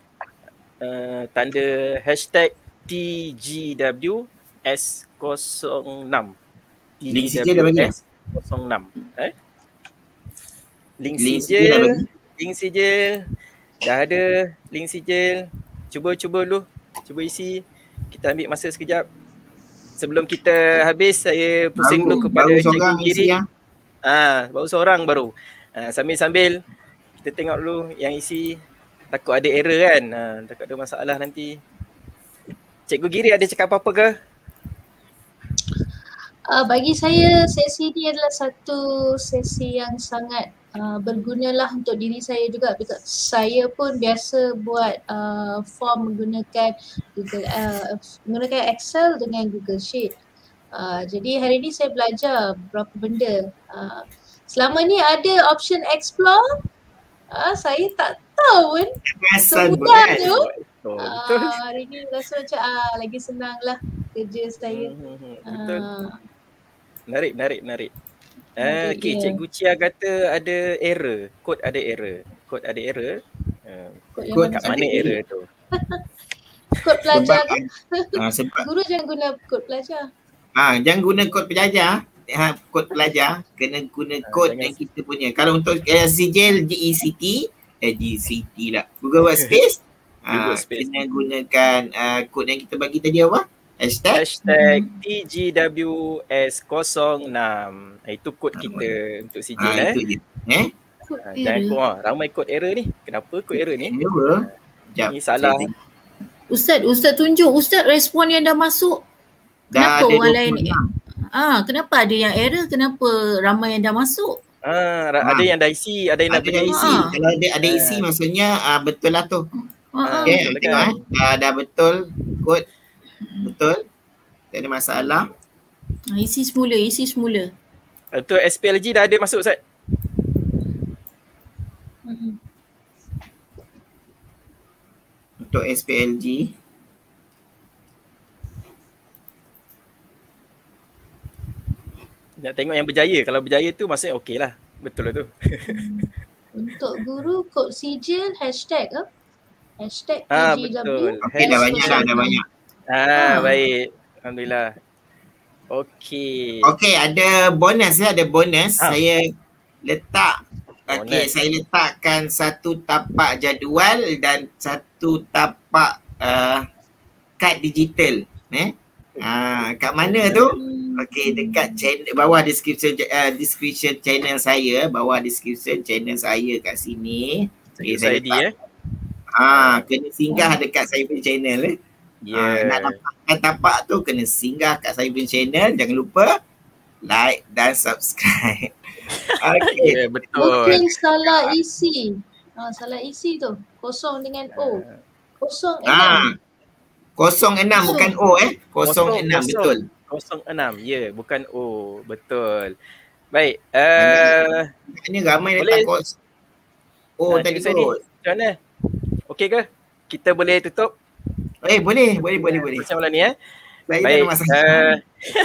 uh, tanda hashtag T G W S kosong enam. Link sijil dah bagi. kosong enam. Eh? Link, Link sijil, sijil dah bagi. link sijil. Dah ada link sijil. Cuba-cuba dulu. Cuba isi. Kita ambil masa sekejap. Sebelum kita habis, saya pusing Baru- dulu kepada baru cikgu seorang Giri. isi, ya? Ah, baru seorang baru. Ah, sambil-sambil kita tengok dulu yang isi. Takut ada error kan. Ah, takut ada masalah nanti. Cikgu Giri ada cakap apa-apa ke? Uh, bagi saya, sesi ni adalah satu sesi yang sangat uh, bergunalah untuk diri saya juga. Because saya pun biasa buat uh, form menggunakan Google, uh, menggunakan Excel dengan Google Sheet. Uh, jadi hari ni saya belajar beberapa benda. Uh, selama ni ada option explore, uh, saya tak tahu pun Perasan semudah kan? tu. Oh, betul. Uh, hari ni rasa macam uh, lagi senang lah kerja saya. Hmm, hmm, hmm, betul. Uh, Menarik, menarik, menarik. Menarik, Ah, okey, ya. Cikgu Chia kata ada error. Kod ada error. Kod ada error. Uh, kod yang Kod mana? kat mana error tu? Kod pelajar Sebab, tu. ah, sebab Guru jangan guna kod pelajar. ah, jangan guna kod pelajar. Ha, kod pelajar kena guna Ah, kod jangan- yang kita punya. Kalau untuk eh, sijil G E C T, eh G E C T lah. Google Workspace, ah, Google Space. kena gunakan ah, kod yang kita bagi tadi apa? Hashtag. Hashtag T G W S kosong enam. Itu kod kita untuk sijil Ah, eh. itu je. Eh? Kod Ah, jangan error. keluar. Ramai kod error ni. Kenapa kod error ni? Error. Sekejap. Ni salah. Saya tengok. Ustaz, Ustaz tunjuk. Ustaz respon yang dah masuk. Dah Kenapa ada orang lain? dua puluh enam. Ah, kenapa ada yang error? Kenapa ramai yang dah masuk? Ah, ra- Ah. ada yang dah isi, ada yang nak Ada yang bagi isi. Ah. Kalau ada ada isi maksudnya ah, betul lah tu. Ah, Ah, Okey, betul tengok kan? eh. Dah, dah betul kod. Betul? Tak ada masalah. Ha, isi semula, isi semula. Untuk S P L G dah ada masuk Ustaz? Mhm. Untuk S P L G. Nak tengok yang berjaya. Kalau berjaya tu maksudnya okey lah. Betul lah tu. Untuk guru kod sijil hashtag ke? Hashtag Ah, P G W. betul. Okey, dah banyak dah, dah banyak. Ah, Ah. baik. Alhamdulillah. Okey. Okey, ada bonus ya, ada bonus. Ah. Saya letak Okey, Bonus. saya letakkan satu tapak jadual dan satu tapak uh, kad digital. Eh? Ah, kat mana tu? Okey, dekat channel bawah description uh, description channel saya, bawah description channel saya kat sini. Okey, saya Saidi letak. eh. Ah, kena singgah dekat saya punya channel eh. Ya. Ah, nak dapatkan tapak tu kena singgah kat saya punya channel. Jangan lupa like dan subscribe. Okey. Ya, betul. Mungkin salah isi. Ah, salah isi tu. Kosong dengan O. Kosong Ah. enam. Kosong enam bukan O eh. Kosong enam betul. Kosong enam. Ya, bukan O. Betul. Baik. Uh, Ini ramai boleh. letak kos. Oh, Nah, tadi Cikgu Saidi, kot. macam mana? Okey ke? Kita boleh tutup Eh, boleh, boleh, boleh, boleh. macam malam ni eh? Baik, tak Baik. ada masalah. Uh,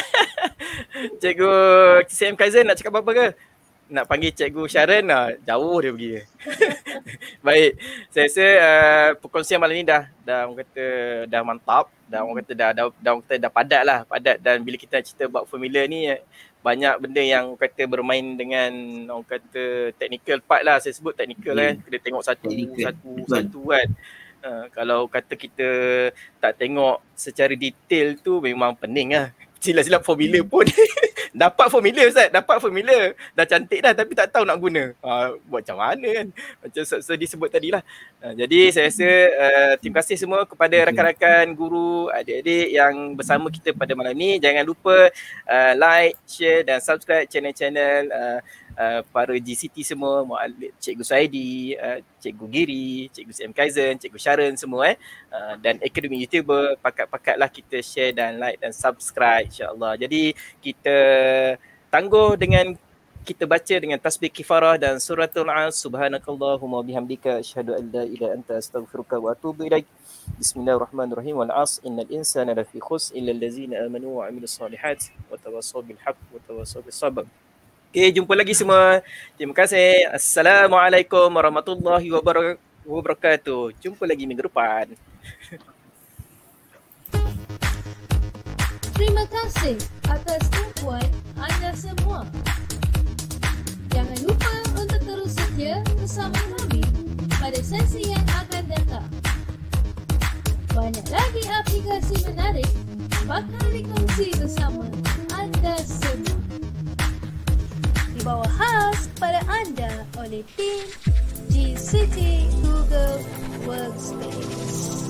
Cikgu C M Kaizen nak cakap apa-apa ke? Nak panggil Cikgu Sharon, ah, jauh dia pergi. Baik. Saya rasa uh, perkongsian malam ni dah dah orang kata dah mantap, dah orang kata dah dah, dah orang kata dah padat lah, padat. Dan bila kita cerita about formula ni, banyak benda yang orang kata bermain dengan orang kata technical part lah. Saya sebut technical Yeah. lah. Kena tengok satu Technical. satu Betul. satu kan. Uh, kalau kata kita tak tengok secara detail tu memang pening lah. Silap-silap formula pun dapat formula Ustaz, dapat formula. Dah cantik dah tapi tak tahu nak guna. Ha, buat macam mana kan? Macam Ustaz disebut tadi lah. Ha, jadi saya rasa uh, terima kasih semua kepada rakan-rakan guru, adik-adik yang bersama kita pada malam ni. Jangan lupa uh, like, share dan subscribe channel-channel uh, uh, para G C T semua, Mu'alif, Cikgu Saidi, uh, Cikgu Giri, Cikgu C M Kaizen, Cikgu Sharon semua eh. Uh, dan Akademi YouTuber, pakat-pakatlah kita share dan like dan subscribe insya-Allah. Jadi kita tangguh dengan kita baca dengan tasbih kifarah dan suratul As. Subhanakallahumma bihamdika asyhadu an la ilaha illa anta astaghfiruka wa atubu ilaik. Bismillahirrahmanirrahim. Wal 'asr innal insana lafi khusr illa allazina amanu wa 'amilus solihat wa tawassaw bil haqq wa tawassaw bis sabr. Okey, jumpa lagi semua. Terima kasih. Assalamualaikum warahmatullahi wabarakatuh. Jumpa lagi minggu depan. Terima kasih atas tumpuan anda semua. Jangan lupa untuk terus setia bersama kami pada sesi yang akan datang. Banyak lagi aplikasi menarik bakal dikongsi bersama anda semua. Di bawah khas pada anda oleh tim G C T Google Workspace.